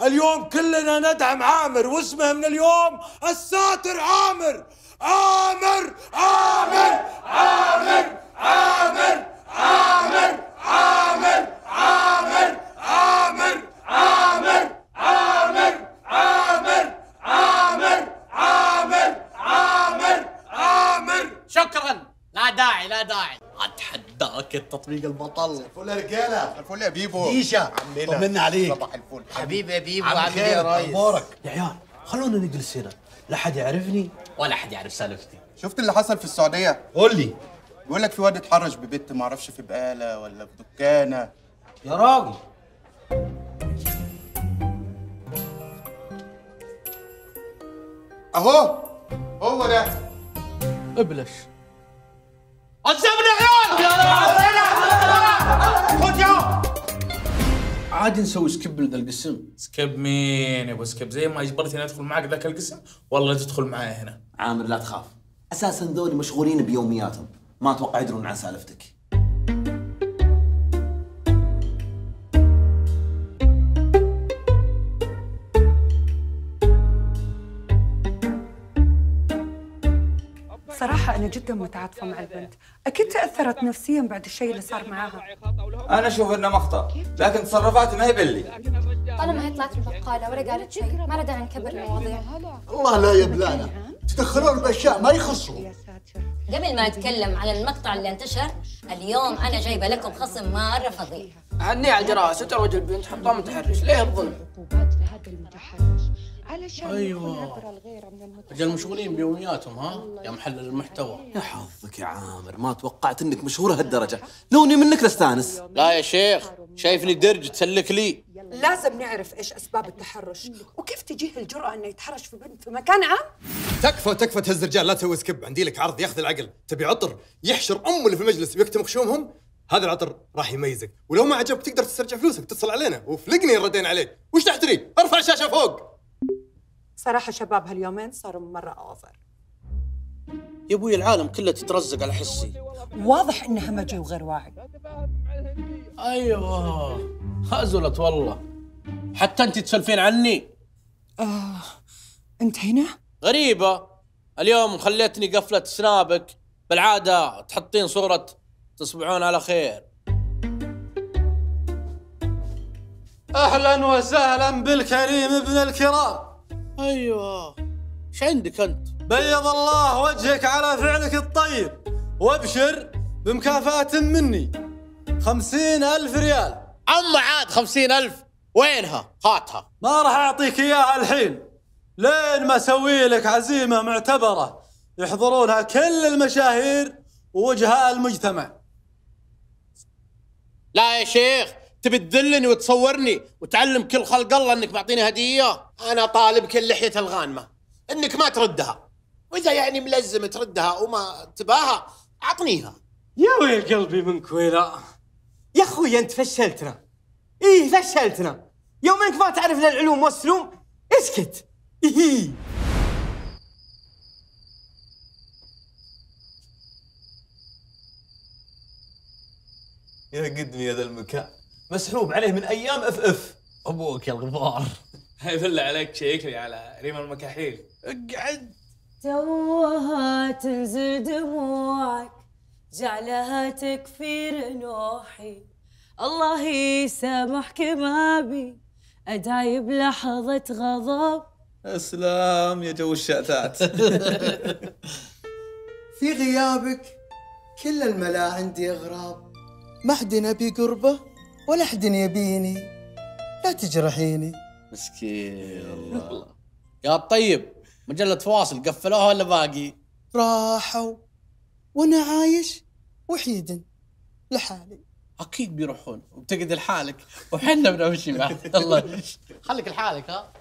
اليوم كلنا ندعم عامر، واسمه من اليوم الساتر عامر. عامر عامر عامر عامر عامر عامر عامر عامر عامر عامر عامر عامر عامر عامر عامر. شكرا، لا داعي لا داعي. اتحداك التطبيق البطل. الفل يا رجاله. الفل يا بيبو. ديشا طمنا عليك. صباح الفل حبيبي يا بيبو. عامل ايه يا ريس؟ اخبارك؟ يا عيال خلونا نجلس هنا، لا حد يعرفني ولا حد يعرف سالفتي. شفت اللي حصل في السعوديه؟ قول لي. بيقول لك في واد اتحرش ببت، ما اعرفش في بقاله ولا في دكانه. يا راجل اهو هو ده. ابلش. الزمنا عيال. خذ يا عادي نسوي سكيب لذا القسم. سكيب مين يا ابو سكيب؟ زي ما اجبرتني ادخل معك ذاك القسم والله تدخل معايا هنا. عامر لا تخاف، اساسا ذولي مشغولين بيومياتهم، ما اتوقع يدرون عن سالفتك. صراحة أنا جدا متعاطفة مع البنت، أكيد تأثرت نفسيا بعد الشيء اللي صار معاها. أنا أشوف إنه مخطأ، لكن تصرفاتي ما هي باللي. طالما هي طلعت البقالة ولا قالت شيء ما له داعي نكبر المواضيع. الله لا يا بلانا، تدخلون باشياء ما يخصوا. قبل ما اتكلم على المقطع اللي انتشر، اليوم انا جايبه لكم خصم مره فظيع. عني على الجراسة تروج البنت حطها متحرش، ليه الظلم؟ ايوه رجال مشغولين بيومياتهم ها يا محلل المحتوى. يا حظك يا عامر، ما توقعت انك مشهور هالدرجه، لوني منك لستانس. لا يا شيخ، شايفني درج تسلك لي. لازم نعرف إيش أسباب التحرش وكيف تجيه الجرأة إنه يتحرش في بنت في مكان عام. تكفى تهز رجال، لا تسوي سكيب. عندي لك عرض ياخذ العقل. تبي عطر يحشر اللي في المجلس ويكتم خشومهم؟ هذا العطر راح يميزك، ولو ما عجبك تقدر تسترجع فلوسك، تتصل علينا وفلقني ردينا عليك. وش تحتري؟ ارفع الشاشه فوق. صراحة شباب هاليومين صاروا مرة أوفر. يا ابوي العالم كله تترزق على حسي. واضح إنه همجي وغير واعي. ايوه هزلت والله، حتى انت تسولفين عني. أنت هنا؟ غريبة، اليوم خليتني قفلة سنابك، بالعادة تحطين صورة تصبحون على خير. اهلا وسهلا بالكريم ابن الكرام. ايوه ايش عندك انت؟ بيض الله وجهك على فعلك الطيب، وابشر بمكافأة مني 50,000 ريال. اما عاد 50,000 وينها؟ هاتها. ما راح اعطيك اياها الحين لين ما اسوي لك عزيمة معتبرة يحضرونها كل المشاهير ووجهاء المجتمع. لا يا شيخ، تبي تدلني وتصورني وتعلم كل خلق الله انك معطيني هدية؟ انا طالبك اللحية الغانمة انك ما تردها، واذا يعني ملزم تردها وما تباها اعطنيها. يا ويل قلبي منك ويلا. يا اخوي انت فشلتنا. ايه فشلتنا، يوم انك ما تعرف لا العلوم والسلوم اسكت. إيه. يا قدمي يا ذا المكان، مسحوب عليه من ايام اف. ابوك يا الغبار. هاي بالله عليك شيكني على ريم المكاحيل. اقعد. توها تنزل دموعك، جعلها تكفير نوحي. الله يسامحك ما بي ادعي بلحظة غضب. اسلام يا جو الشاتات. في غيابك كل الملا عندي اغراب، ما حد نبي قربه ولا حد يبيني، لا تجرحيني. مسكين الله. يا طيب مجلة فواصل قفلوها ولا باقي؟ راحوا وانا عايش وحيد لحالي. اكيد بيروحون وبتقعد لحالك وحنا بنمشي معك. الله خليك لحالك ها.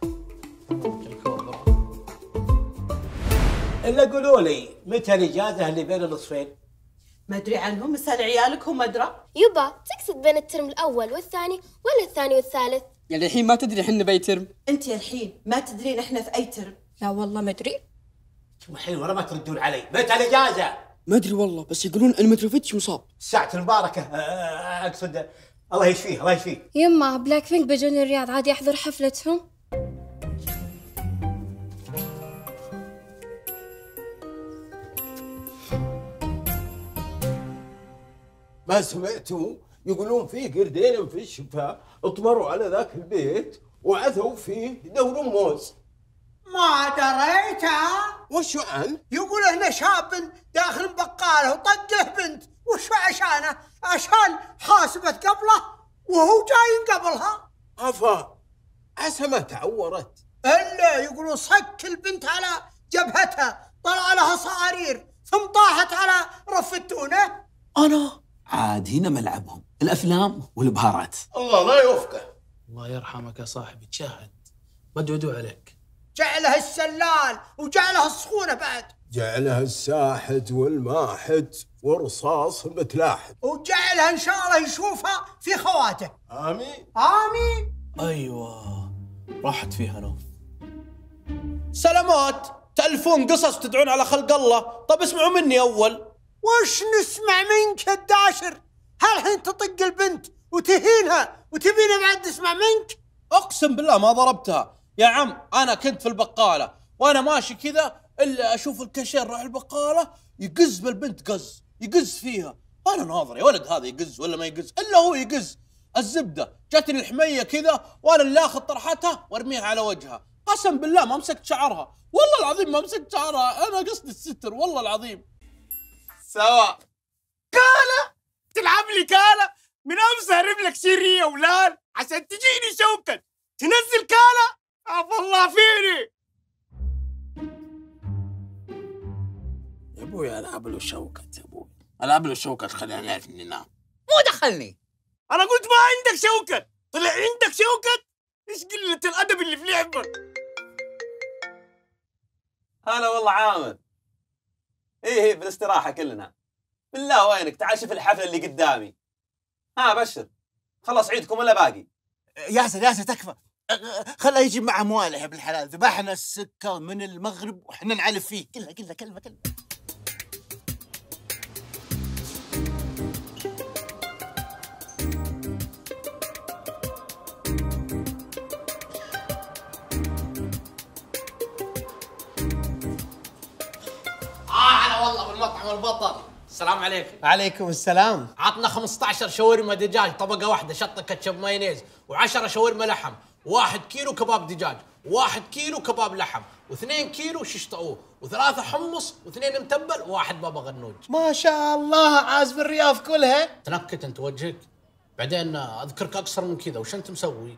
الا قولوا لي متى الاجازه اللي بين النصفين؟ ما ادري عنهم، اسال عيالك هم ادرى. يبا تقصد بين الترم الاول والثاني ولا الثاني والثالث؟ يعني الحين ما تدري احنا باي ترم؟ انت الحين ما تدرين احنا في اي ترم؟ لا والله ما ادري. الحين ورا ما تردون علي، متى الاجازه؟ ما ادري والله، بس يقولون ان متروفيتش مصاب. الساعة المباركة اقصد الله يشفيه الله يشفيه. يما بلاك بينك بيجون الرياض، عادي احضر حفلتهم؟ ما سمعتوا يقولون في قردين في الشفاء اطمروا على ذاك البيت وعثوا فيه دور موز؟ ما دريت. وشو عن؟ يقول هنا شاب داخل بقاله وطق له بنت، وشو عشانه؟ عشان حاسبت قبله وهو جاي قبلها. افا عسى ما تعورت. الا يقولون صك البنت على جبهتها، طلع لها صعارير ثم طاحت على رف التونه. انا عاد هنا ملعبهم، الافلام والبهارات. الله لا يوفقه. الله يرحمك يا صاحبي، تشهد بدودوا عليك. جعلها السلال وجعلها السخونه بعد، جعلها الساحت والماحت ورصاص المتلاحت، وجعلها ان شاء الله يشوفها في خواته. امين امين. ايوه راحت فيها نوف. سلامات، تألفون قصص تدعون على خلق الله، طب اسمعوا مني اول. وش نسمع منك يا الداشر؟ هل الحين تطق البنت وتهينها وتبينا بعد نسمع منك؟ اقسم بالله ما ضربتها يا عم، انا كنت في البقاله وانا ماشي كذا الا اشوف الكاشير راح البقاله يقز بالبنت قز، يقز فيها. انا ناظر يا ولد هذا يقز ولا ما يقز، الا هو يقز. الزبده جاتني الحميه كذا وانا اللي اخذ طرحتها وارميها على وجهها. قسم بالله ما مسكت شعرها، والله العظيم ما مسكت شعرها، انا قصدي الستر والله العظيم. سوا كاله تلعب لي كاله من امس هرب لك شريه ولال عشان تجيني شوكت تنزل كاله. عفى الله فيني يا ابوي العب له شوكت، يا ابوي العب له شوكت خلينا نعرف اني نام. مو دخلني. انا قلت ما عندك شوكت، طلع عندك شوكت. ايش قله الادب اللي في لعبك؟ هلا والله عامر. ايه بالاستراحه كلنا. بالله وينك؟ تعال شوف الحفله اللي قدامي. ها بشر خلص عيدكم ولا باقي؟ ياسر تكفى، خله يجي مع امواله يا ابن الحلال. ذبحنا السكه من المغرب واحنا نعلف فيه كلها كلمه. هلا والله بالمطعم البطل. السلام عليكم. عليكم السلام. عطنا 15 شاورما دجاج طبقه واحده شطه كاتشب مايونيز، و10 شاورما لحم، 1 كيلو كباب دجاج، 1 كيلو كباب لحم، و2 كيلو شيش طاووق، و3 حمص، و2 متبل، و1 بابا غنوج. ما شاء الله عازب الرياض كلها. تنكت انت وجهك. بعدين اذكرك اقصر من كذا، وش انت مسوي؟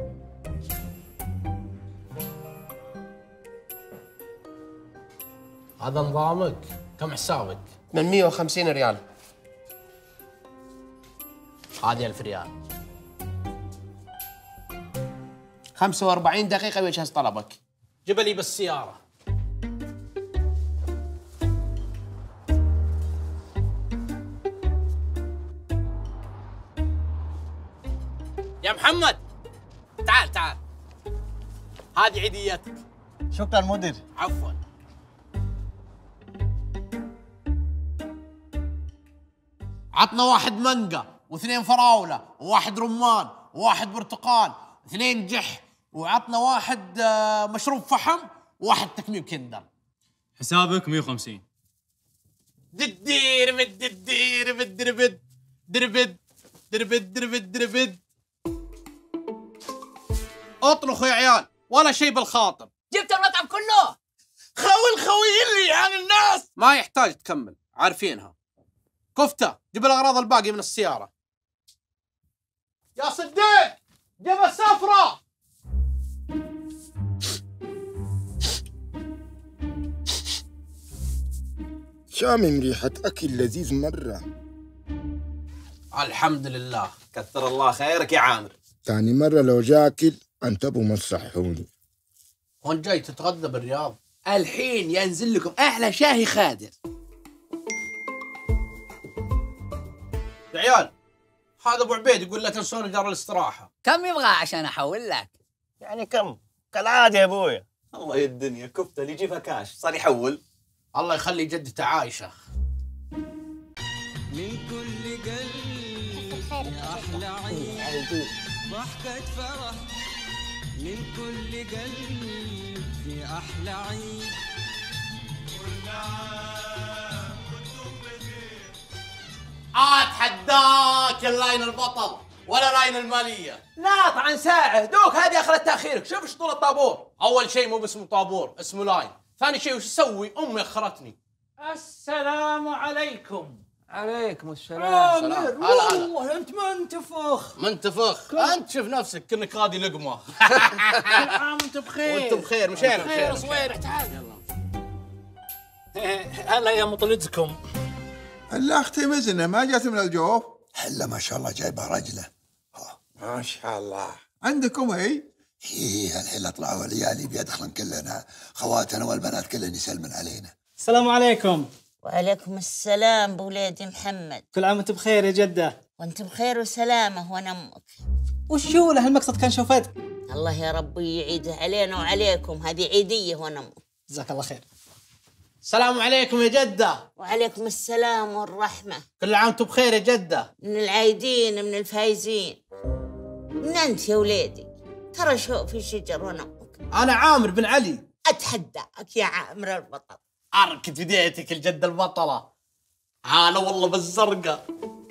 هذا نظامك؟ كم حسابك؟ 850 ريال. هذه 1000 ريال. 45 دقيقة ويجهز طلبك. جيب لي بالسيارة. يا محمد تعال هذه عيديتك. شكرا مدير. عفوا. عطنا 1 مانجا، و2 فراولة، و1 رمان، و1 برتقال، 2 جح، وعطنا 1 مشروب فحم، و1 تكميم كندر. حسابك 150. دربد. اطلخوا يا عيال ولا شيء بالخاطر. جبت المطعم كله. خوي اللي عن الناس. ما يحتاج تكمل، عارفينها. كفتة، جيب الأغراض الباقي من السيارة. يا صديق جيب السفرة. شامم ريحة أكل لذيذ مرة. الحمد لله. كثر الله خيرك يا عامر. تاني مرة لو جاكل انتبهوا ما تصحوني. وين جاي تتغدى بالرياض؟ الحين ينزل لكم أحلى شاهي خادر. يا عيال هذا ابو عبيد يقول لا تنسون دار الاستراحه. كم يبغى عشان احول لك؟ يعني كم؟ كالعاده يا ابويا. الله يا الدنيا كفته اللي يجيبها كاش صار يحول. الله يخلي جدته عايشه. مساء الخير يا أحلى عيد ضحكة فرح من كل قلب في أحلى عيد. كل عام وانتم بخير. اتحداك اللاين البطل ولا لاين الماليه. لا طبعا ساعه دوك هذه اخرت تاخيرك. شوف ايش طول الطابور. اول شيء مو باسمه طابور، اسمه لاين. ثاني شيء وش اسوي؟ امي اخرتني. السلام عليكم. عليكم السلام. هلا والله انت منتفخ. منتفخ؟ انت شوف نفسك كأنك غادي لقمه. كل عام وانت بخير. وانت بخير. مشينا بخير صويرح تعال. هلا يا مطلزكم. هلا اختي مزنه ما جات من الجوف؟ هلا ما شاء الله جايبه رجله. ما شاء الله. عندكم هي؟ ايه الحين طلعوا عيالي بيدخلن كلنا، خواتنا والبنات كلهن يسلمن علينا. السلام عليكم. وعليكم السلام بولادي محمد. كل عام وانت بخير يا جده. وانت بخير وسلامه وانا امك. وشو له المقصد كان شوفتك؟ الله يا ربي يعيدها علينا وعليكم، هذه عيديه وانا امك. جزاك الله خير. السلام عليكم يا جده. وعليكم السلام والرحمه. كل عام وانتم بخير يا جده. من العايدين من الفايزين. من انت يا ولادي؟ ترى شوف في شجر وانا امك. انا عامر بن علي. اتحداك يا عامر البطل. اركد يديتك الجده البطله. انا والله بالزرقاء.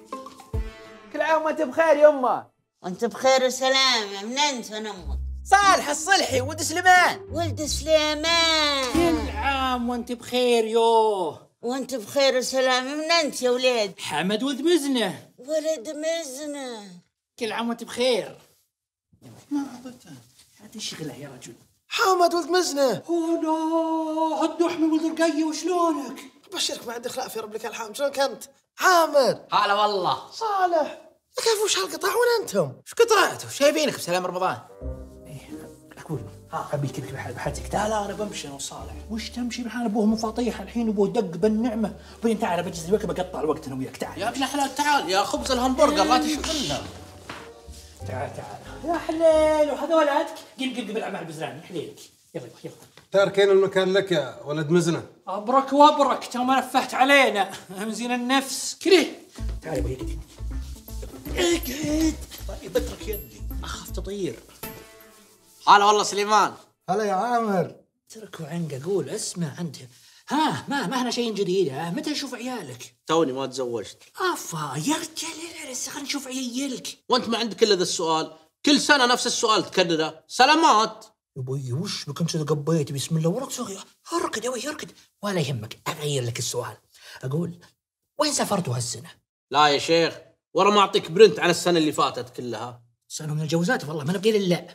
كل عام وانت بخير يمه. وانت بخير وسلامه. من انت وانا امك؟ صالح الصلحي ولد سليمان. ولد سليمان. كل عام وانت بخير يوه. وانت بخير وسلامه. من انت يا ولاد؟ حمد ولد مزنه. ولد مزنه. كل عام وانت بخير. ما عرفته. هذه شغله يا رجل. حامد ولد مزنه. هلا هالدوح من ولد رقيه وشلونك؟ ابشرك ما عندي خلاف يا رب لك الحمد. شلونك انت؟ حامد. هلا والله. صالح. كيف وش هالقطع وين انتم؟ ايش قطعتوا؟ شايفينك بسلام رمضان. اقول ابي كذا بحالتك. تعال انا بمشي انا وصالح. وش تمشي بحال ابوه مفاطيح الحين ابوه دق بالنعمه. بعدين تعال بجلس الوقت بقطع الوقت انا وياك. تعال يا ابن الحلال تعال يا خبز الهمبرجر لا تشغلنا. تعال يا حليل. وهذولاتك قم بالعب مع البزراني حليلك. يلا تاركين المكان لك يا ولد مزنه. ابرك وابرك تو ما نفحت علينا. همزين النفس كره. تعال يا ابوي اقعد. طيب اترك يدي اخاف تطير. هلا والله سليمان. هلا يا عامر. تركوا عنق. اقول اسمع انت. ما هنا شيء جديد. متى نشوف عيالك؟ توني ما تزوجت. افا يا رجال لسه خلينا نشوف عيالك. وانت ما عندك الا ذا السؤال. كل سنه نفس السؤال تكرره. سلامات. يا ابوي وش بك انت قبيت بسم الله ورك صغير. اركد يا ابوي اركد. ولا يهمك اغير لك السؤال. اقول وين سافرتوا هالسنه؟ لا يا شيخ ورا ما اعطيك برنت على السنه اللي فاتت كلها. سنه من الجوازات والله ما نبقى الا.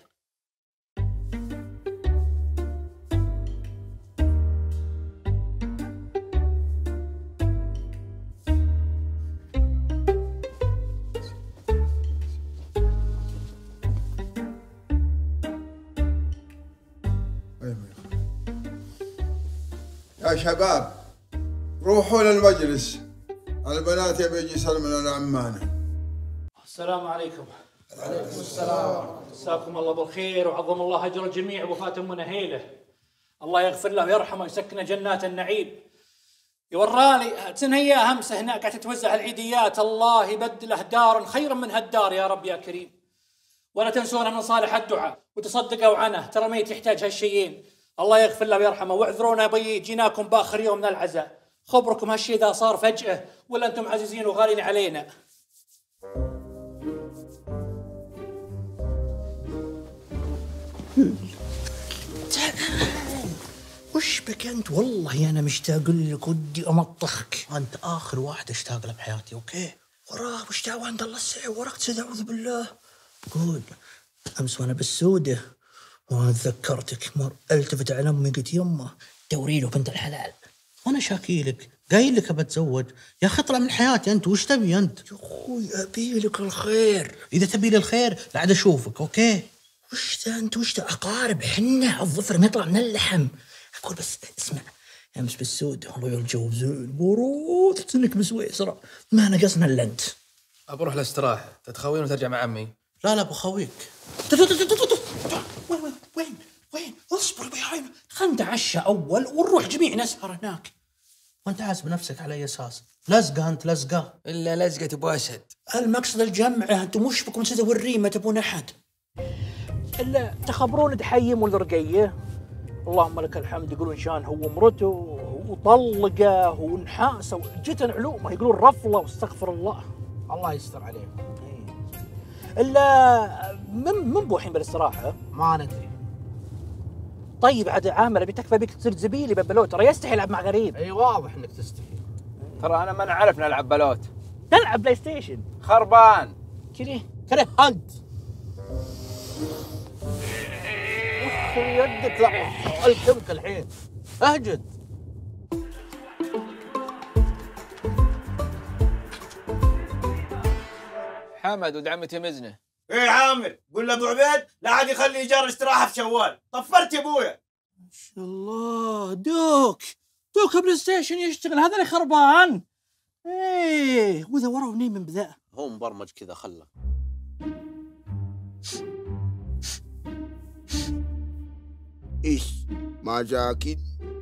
يا شباب روحوا للمجلس. البنات يبي يجي يسلمون على عمانه. السلام عليكم. وعليكم السلام. مساكم الله بالخير وعظم الله اجر الجميع وفاه امنا هيله. الله يغفر له ويرحمه ويسكنه جنات النعيم. يوراني تنهيا همسه هناك قاعده تتوزع العيديات. الله يبدله دار خيرا من هالدار يا رب يا كريم. ولا تنسونا من صالح الدعاء وتصدقوا عنه. ترى الميت يحتاج هالشيئين. الله يغفر له ويرحمه. واعذرونا بي جيناكم باخر يوم من العزاء. خبركم هالشيء ذا صار فجأة ولا انتم عزيزين وغالين علينا. وش بك انت؟ والله انا مشتاق لك ودي امطخك. انت اخر واحد اشتاق له بحياتي. اوكي وراه مشتاق عند الله السعي ورقت اعوذ بالله. قول امس وانا بالسوده وانا تذكرتك مر التفت على امي قلت يمه دوري له بنت الحلال. وانا شاكي لك قايل لك بتزوج يا اخي. اطلع من حياتي انت. وش تبي انت؟ يا اخوي ابي لك الخير. اذا تبي لي الخير لا عاد اشوفك. اوكي وش ذا انت؟ وش ذا اقارب حنا الظفر ما يطلع من اللحم. اقول بس اسمع امس بالسود والله الجو زين برود سنك بسويسرا ما نقصنا الا انت. بروح الاستراحه تتخوين وترجع مع عمي. لا بخويك. وين اصبر بيعين. خلنا نتعشى اول ونروح جميع نسهر هناك. وانت حاسب نفسك على اي اساس؟ لزقه انت لزقه. الا لزقه ابو اسد. المقصد الجمعه، انتم مش بكم تسووا الريمه تبون احد. الا تخبرون دحيم والرقيه. اللهم لك الحمد، يقولون شان هو مرته وطلقه ونحاسه جتن علومه، يقولون رفله واستغفر الله. الله يستر عليهم. الا من بوحين بالاستراحه؟ ما ندري. طيب عاد عامر ابي تكفى بك تصير زبيلي ببلوت، ترى يستحي يلعب مع غريب. اي واضح انك تستحي. ترى انا ما نعرف نلعب بلوت. نلعب بلاي ستيشن. خربان. كره انت. يدك لا الكمك الحين اهجد. حمد ولد عمتي مزنه. ايه عامر، قول لابو عبيد لا عاد يخلي ايجار استراحه في شوال، طفرت يا ابويا. ما شاء الله دوك بلاي ستيشن يشتغل، هذا اللي خربان. ايه وذا ورا ونيم من بذا. هو مبرمج كذا خله. ايش ما جاكد؟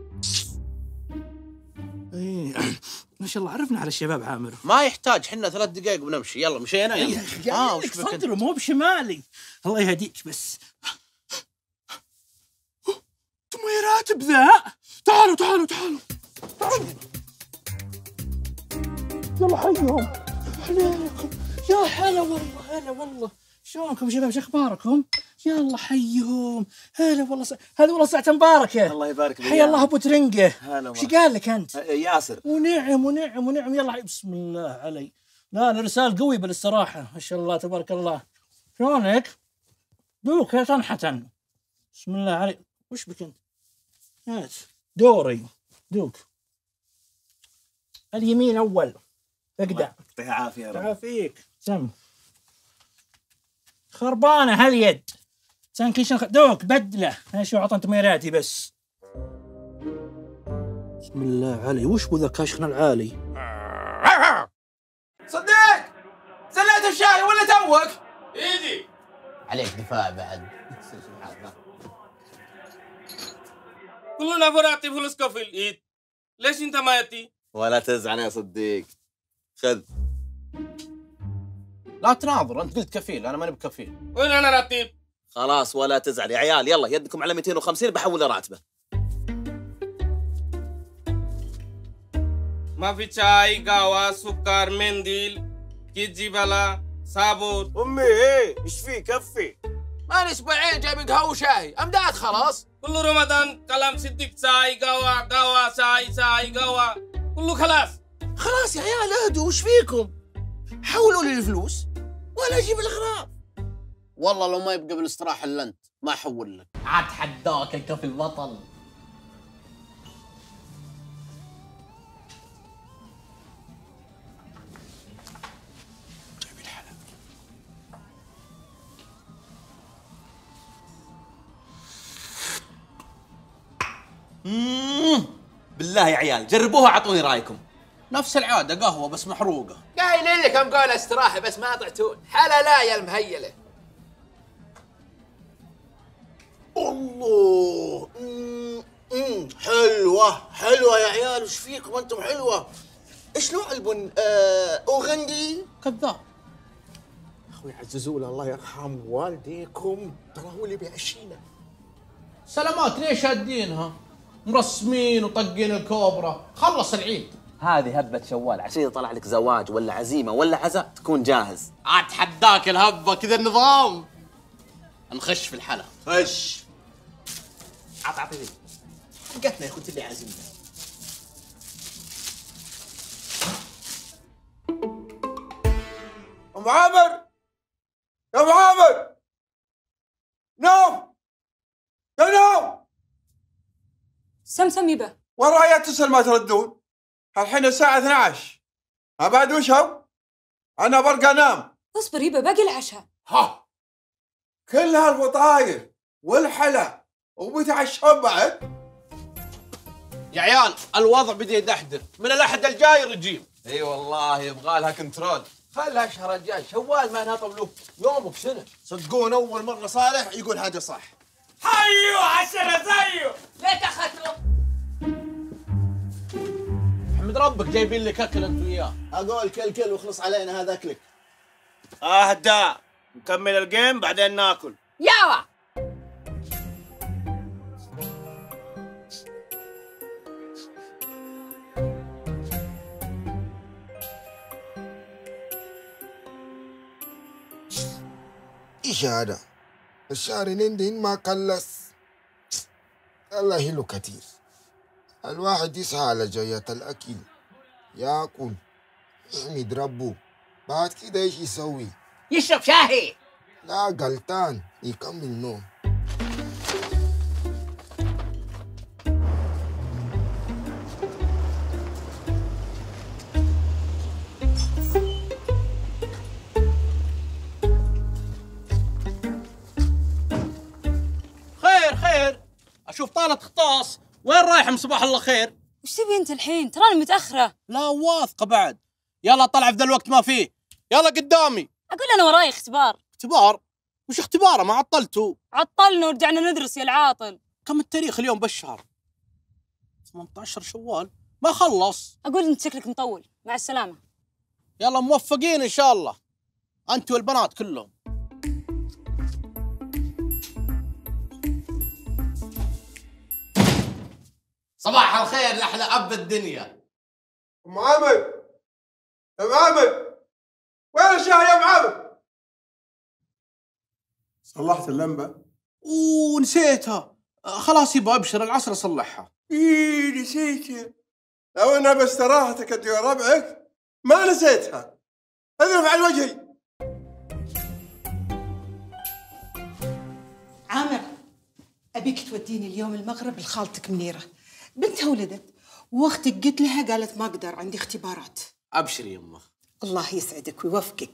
ايه ما شاء الله عرفنا على الشباب عامر. ما يحتاج، حنا 3 دقائق بنمشي. يلا مشينا يلا. وش بك صدره مو بشمالي. الله يهديك بس. تميرات بذا. تعالوا يلا حيهم عليكم. يا هلا والله شلونكم شباب؟ شو اخباركم؟ يلا حيهم. هلا والله هذه والله ساعة مباركة. الله يبارك فيك. حيا الله ابو ترنقة. وش قال لك انت؟ ياسر. ونعم يلا بسم الله علي. لا رسال قوي بالاستراحة ما شاء الله تبارك الله. شلونك؟ دوك يا طنحة. بسم الله عليك. وش بك انت؟ هات دوري دوك. اليمين اول. اقدع. يعطيها العافية يا رب. يعافيك. سم. خربانة هاليد. سانكيشن دوك بدله. ايش عطنت ميراتي بس. بسم الله علي. وش بو ذا كاشخنا العالي؟ صديق زليت الشاي ولا توك؟ ايدي عليك دفاع بعد. كلنا فرعتي فلوسكم في الايد، ليش انت ما ياتي؟ ولا تزعل يا صديق، خذ. لا تناظر، انت قلت كفيل، انا ماني بكفيل. وين انا راتب؟ خلاص ولا تزعل يا عيال، يلا يدكم على 250 بحول راتبه. ما في شاي، قهوة، سكر، منديل، كيجي بلا، صابون. امي ايه ايش في كفي؟ ماني اسبوعين جايب قهوه وشاي، امداد خلاص. كل رمضان كلام صدق شاي قهوة شاي قهوة كله خلاص يا عيال اهدوا، وش فيكم؟ حولوا لي الفلوس ولا اجيب الاغراض. والله لو ما يبقى بالاستراحه الا انت ما احول لك. عاد حداك الكفي البطل. بالله يا عيال جربوها اعطوني رايكم. نفس العاده قهوه بس محروقه. قايلين لكم قول استراحه بس ما طعتون. حلا لا يا المهيله. الله حلوه يا عيال. وش فيكم انتم؟ حلوه. ايش نوع البن؟ اوغندي؟ كذاب. اخوي عززوله الله يرحم والديكم، ترى هو اللي بيعشينا. سلامات، ليش شادينها؟ مرسمين وطقين الكوبرا، خلص العيد. هذه هبة شوال، عشان إذا طلع لك زواج ولا عزيمة ولا عزاء تكون جاهز. عاد حداك الهبة كذا النظام. نخش في الحلا. خش. عطني حقتنا يا اخوتي اللي عازمنا. ام عامر يا ابو عامر، نوم يا نوم. سمسم يبا وين رايح تسأل ما تردون؟ الحين الساعة 12. ما بعد وشو؟ أنا برقى أنام. اصبر يبا باقي العشاء. ها كل هالفطاير والحلا وبتعشون بعد؟ يا عيال الوضع بدي يدحدر، من الأحد الجاي رجيم. اي والله يبغى لها كنترول. خلها اشهر رجال، شوال ما ناطب له يومه بسنه. صدقون اول مرة صالح يقول حاجة صح. حيو عشرة زيه. ليه تاخذته؟ يحمد ربك جايبين لك اكل انت وياه. اقول كل واخلص علينا هذا اكلك. اهدى نكمل الجيم بعدين ناكل. ياوا ايش هذا؟ الشهر دين ما قلص. الله له كتير. الواحد يسعى على جاية الأكل، ياكل، يحمد ربه، بعد كده ايش يسوي؟ يشرب شاهي. لا غلطان، يكمل نوم. خير اشوف طالة خطاس، وين رايح من صباح الله خير؟ وش تبي انت الحين؟ تراني متاخره. لا واثقه بعد. يلا طلع في ذا الوقت ما فيه. يلا قدامي. اقول انا وراي اختبار. اختبار؟ وش اختباره؟ ما عطلتوا. عطلنا ورجعنا ندرس يا العاطل. كم التاريخ اليوم بالشهر؟ 18 شوال. ما خلص. اقول انت شكلك مطول. مع السلامه. يلا موفقين ان شاء الله انت والبنات كلهم. صباح الخير لأحلى أب الدنيا. أم عامر، يا أم عامر، وين الشاي يا أم عامر؟ صلحت اللمبة؟ ونسيتها. خلاص يبا ابشر العصر اصلحها. نسيتها. لو انا باستراحتك انت وربعك ما نسيتها. اذرف على وجهي. عامر، ابيك توديني اليوم المغرب لخالتك منيره، بنتها ولدت واختك قلت لها قالت ما اقدر عندي اختبارات. ابشري يمه. الله يسعدك ويوفقك.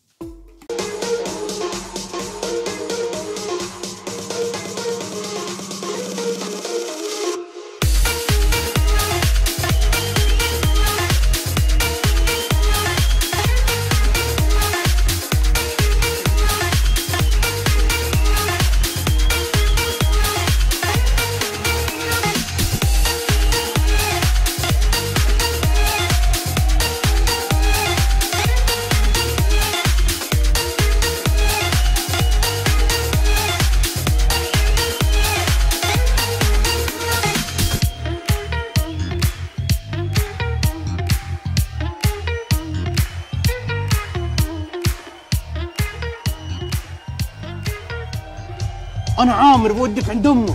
أنا عامر بودك عند أمه.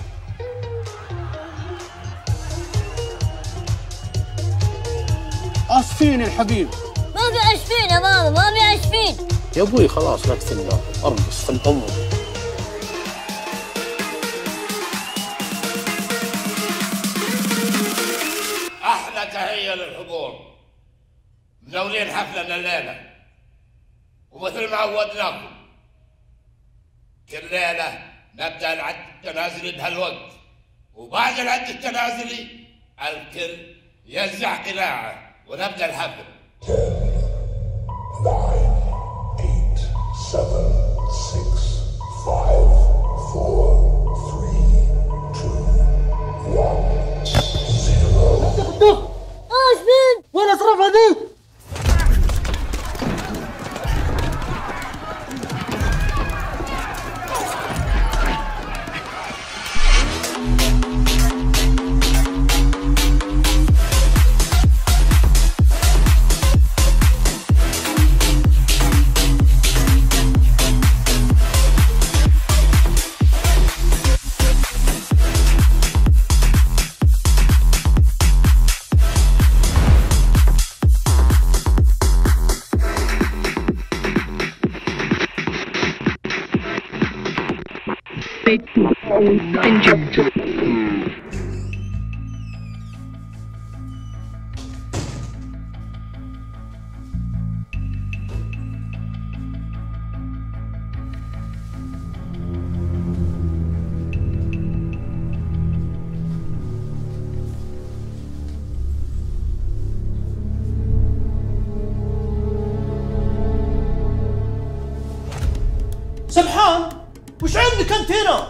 أسفين الحبيب. ما في أسفين يا ماما، ما في أسفين. يا أبوي خلاص لا تفلنا، أرقص في الأم. أحلى تحية للحضور. مناولين حفلنا الليلة. ومثل ما عودناكم كل ليلة نبدأ العد التنازلي بهالوقت، وبعد العد التنازلي الكل يزع قناعه ونبدأ الحفل. 9 8 7 6 5 4 3 2 1 0. أسفين. وين أصرفها ذي؟ سبحان، وش عندك أنت هنا؟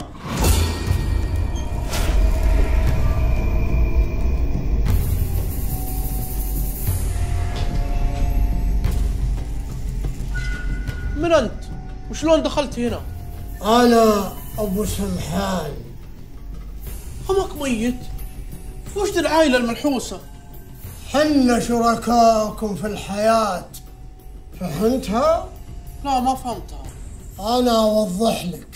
من انت؟ وشلون دخلت هنا؟ أنا أبو سمحان. همك ميت؟ وش ذي العائلة المنحوسة؟ حنا شركاكم في الحياة، فهمتها؟ لا ما فهمتها. أنا أوضح لك.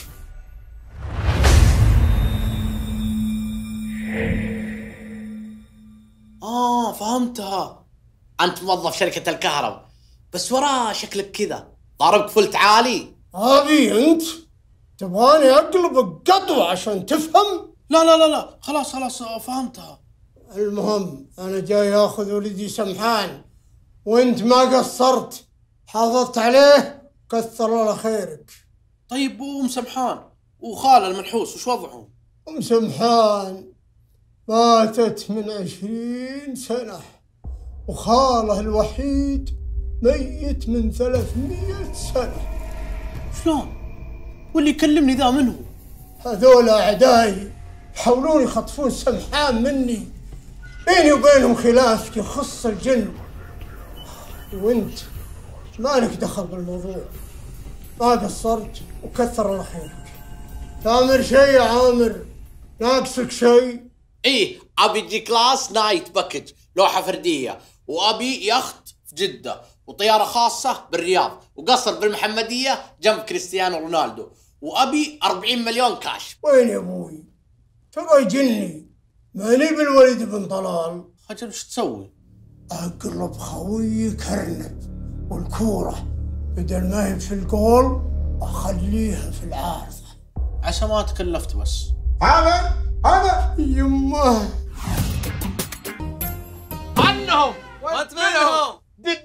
فهمتها. أنت موظف شركة الكهرباء، بس وراه شكلك كذا ضاربك فلت عالي. أبي أنت تبغاني أقلبك قطوة عشان تفهم؟ لا خلاص فهمتها. المهم أنا جاي آخذ ولدي سمحان، وأنت ما قصرت، حافظت عليه، كثر الله خيرك. طيب وأم سمحان وخالة المنحوس وش وضعهم؟ أم سمحان ماتت من 20 سنة، وخاله الوحيد ميت من 300 سنة. شلون؟ واللي يكلمني ذا منه؟ هذول أعدائي يحاولون يخطفون سمحان مني، بيني وبينهم خلاف يخص الجن، وانت ما لك دخل بالموضوع. ما قصرت وكثر الله خيرك. تامر شيء يا عامر؟ ناقصك شيء؟ ايه، ابي جي كلاس نايت باكج لوحة فردية، وابي يخت في جدة، وطيارة خاصة بالرياض، وقصر بالمحمدية جنب كريستيانو رونالدو، وابي 40 مليون كاش. وين يا ابوي؟ ترى جني، ماني بالوليد بن طلال. اجل وش تسوي؟ اقرب خويك ارنب، والكورة بدل ما هي في الجول اخليها في العارضة. عسى ما تكلفت بس. هذا يمه عنهم وانت منهم.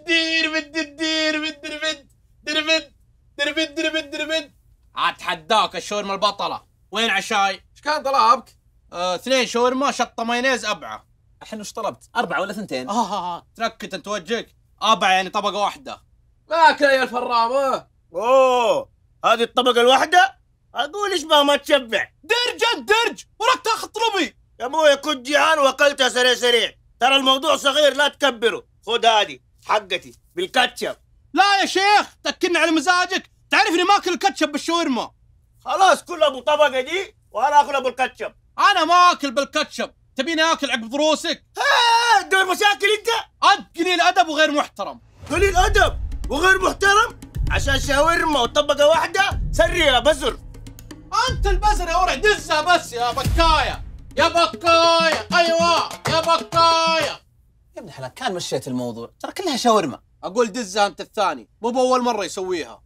دربد اتحداك الشاورما البطلة. وين عشاي؟ ايش كان طلبك؟ 2 شاورما شطة مايونيز أبعة. الحين وش طلبت؟ 4 ولا 2؟ تركت انت وجهك. 4 يعني طبقة واحدة. ماكله يا الفرامة. اوه هذه الطبقة الواحدة؟ اقول ايش ما تشبع. درج وراك تاخذ طلبي. يا مويا كنت جيعان واكلتها سريع. ترى الموضوع صغير لا تكبره. خذ هذه حقتي بالكاتشب. لا يا شيخ تكلني على مزاجك. تعرفني ما اكل الكاتشب بالشاورما. خلاص كل ابو طبقة دي وانا اكل ابو الكاتشب. انا ما اكل بالكاتشب. تبيني اكل عقب ضروسك؟ دور مشاكل انت قليل ادب وغير محترم. قليل ادب وغير محترم عشان شاورما وطبقة واحدة سرية بزر. انت البزر يا ورع. دزها بس يا بكاية. يا بكاية ايوه يا بكاية. يا ابن الحلال كان مشيت الموضوع، ترى كلها شاورما. اقول دزها انت الثاني، مو باول مرة يسويها.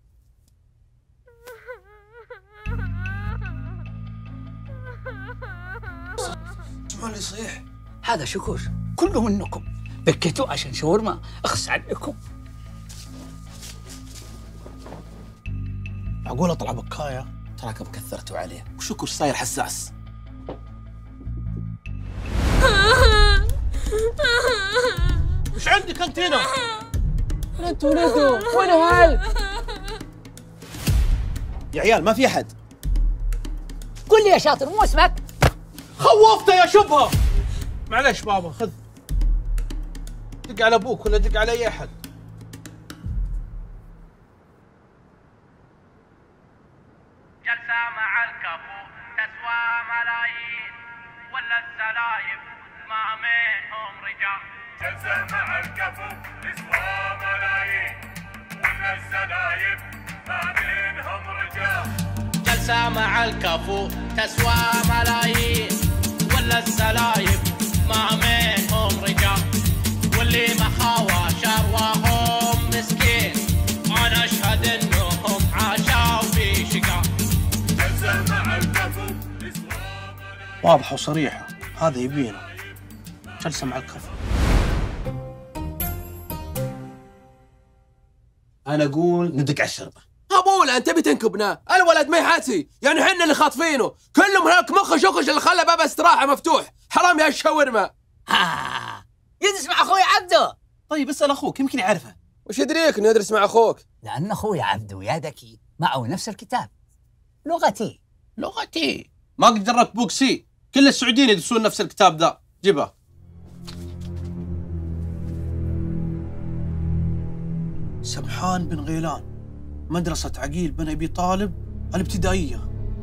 اسمعوا اللي يصيح. هذا شكوش كله منكم، بكيتوا عشان شاورما. اخس عليكم. معقول اطلع بكاية؟ تراكم كثرتوا عليه، وشكوش صاير حساس. وش عندك انت هنا؟ انت ولده وين هال؟ يا عيال ما في احد. قل لي يا شاطر مو اسمك؟ خوفته يا شبهه. معلش بابا خذ. دق على ابوك ولا دق على اي احد. جلسة مع الكفو تسوى ملايين، ولا السلايب ما منهم رجال. جلسة مع الكفو تسوى ملايين، ولا السلايب ما منهم رجال. جلسة مع الكفو تسوى ملايين، ولا السلايب ما منهم رجال. واللي ما خاوى شرواهم مسكين، انا اشهد انهم عاشوا في شقاء. جلسة مع الكفو واضحة وصريحة، هذا يبينا. جلسة مع الكفو. انا اقول ندق على الشرطة. ابولا انت بتنكبنا. الولد ما يحاتي، يعني حنا اللي خاطفينه. كلهم هناك مخ شوكش اللي خلى باب استراحة مفتوح. حرام يا الشاورما. يدرس مع اخوي عبده. طيب اسال اخوك يمكن يعرفه. وش يدريك انه يدرس مع اخوك؟ لان اخوي عبده يا ذكي معه نفس الكتاب. لغتي ما قد جربت بوك سي. كل السعوديين يدرسون نفس الكتاب ذا. جيبه. سمحان بن غيلان مدرسة عقيل بن أبي طالب الابتدائية.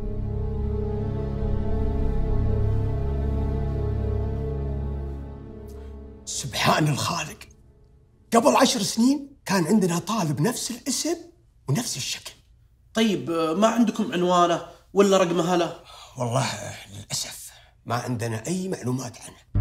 سبحان الخالق، قبل 10 سنين كان عندنا طالب نفس الاسم ونفس الشكل. طيب ما عندكم عنوانه ولا رقمه له؟ والله للأسف ما عندنا أي معلومات عنه.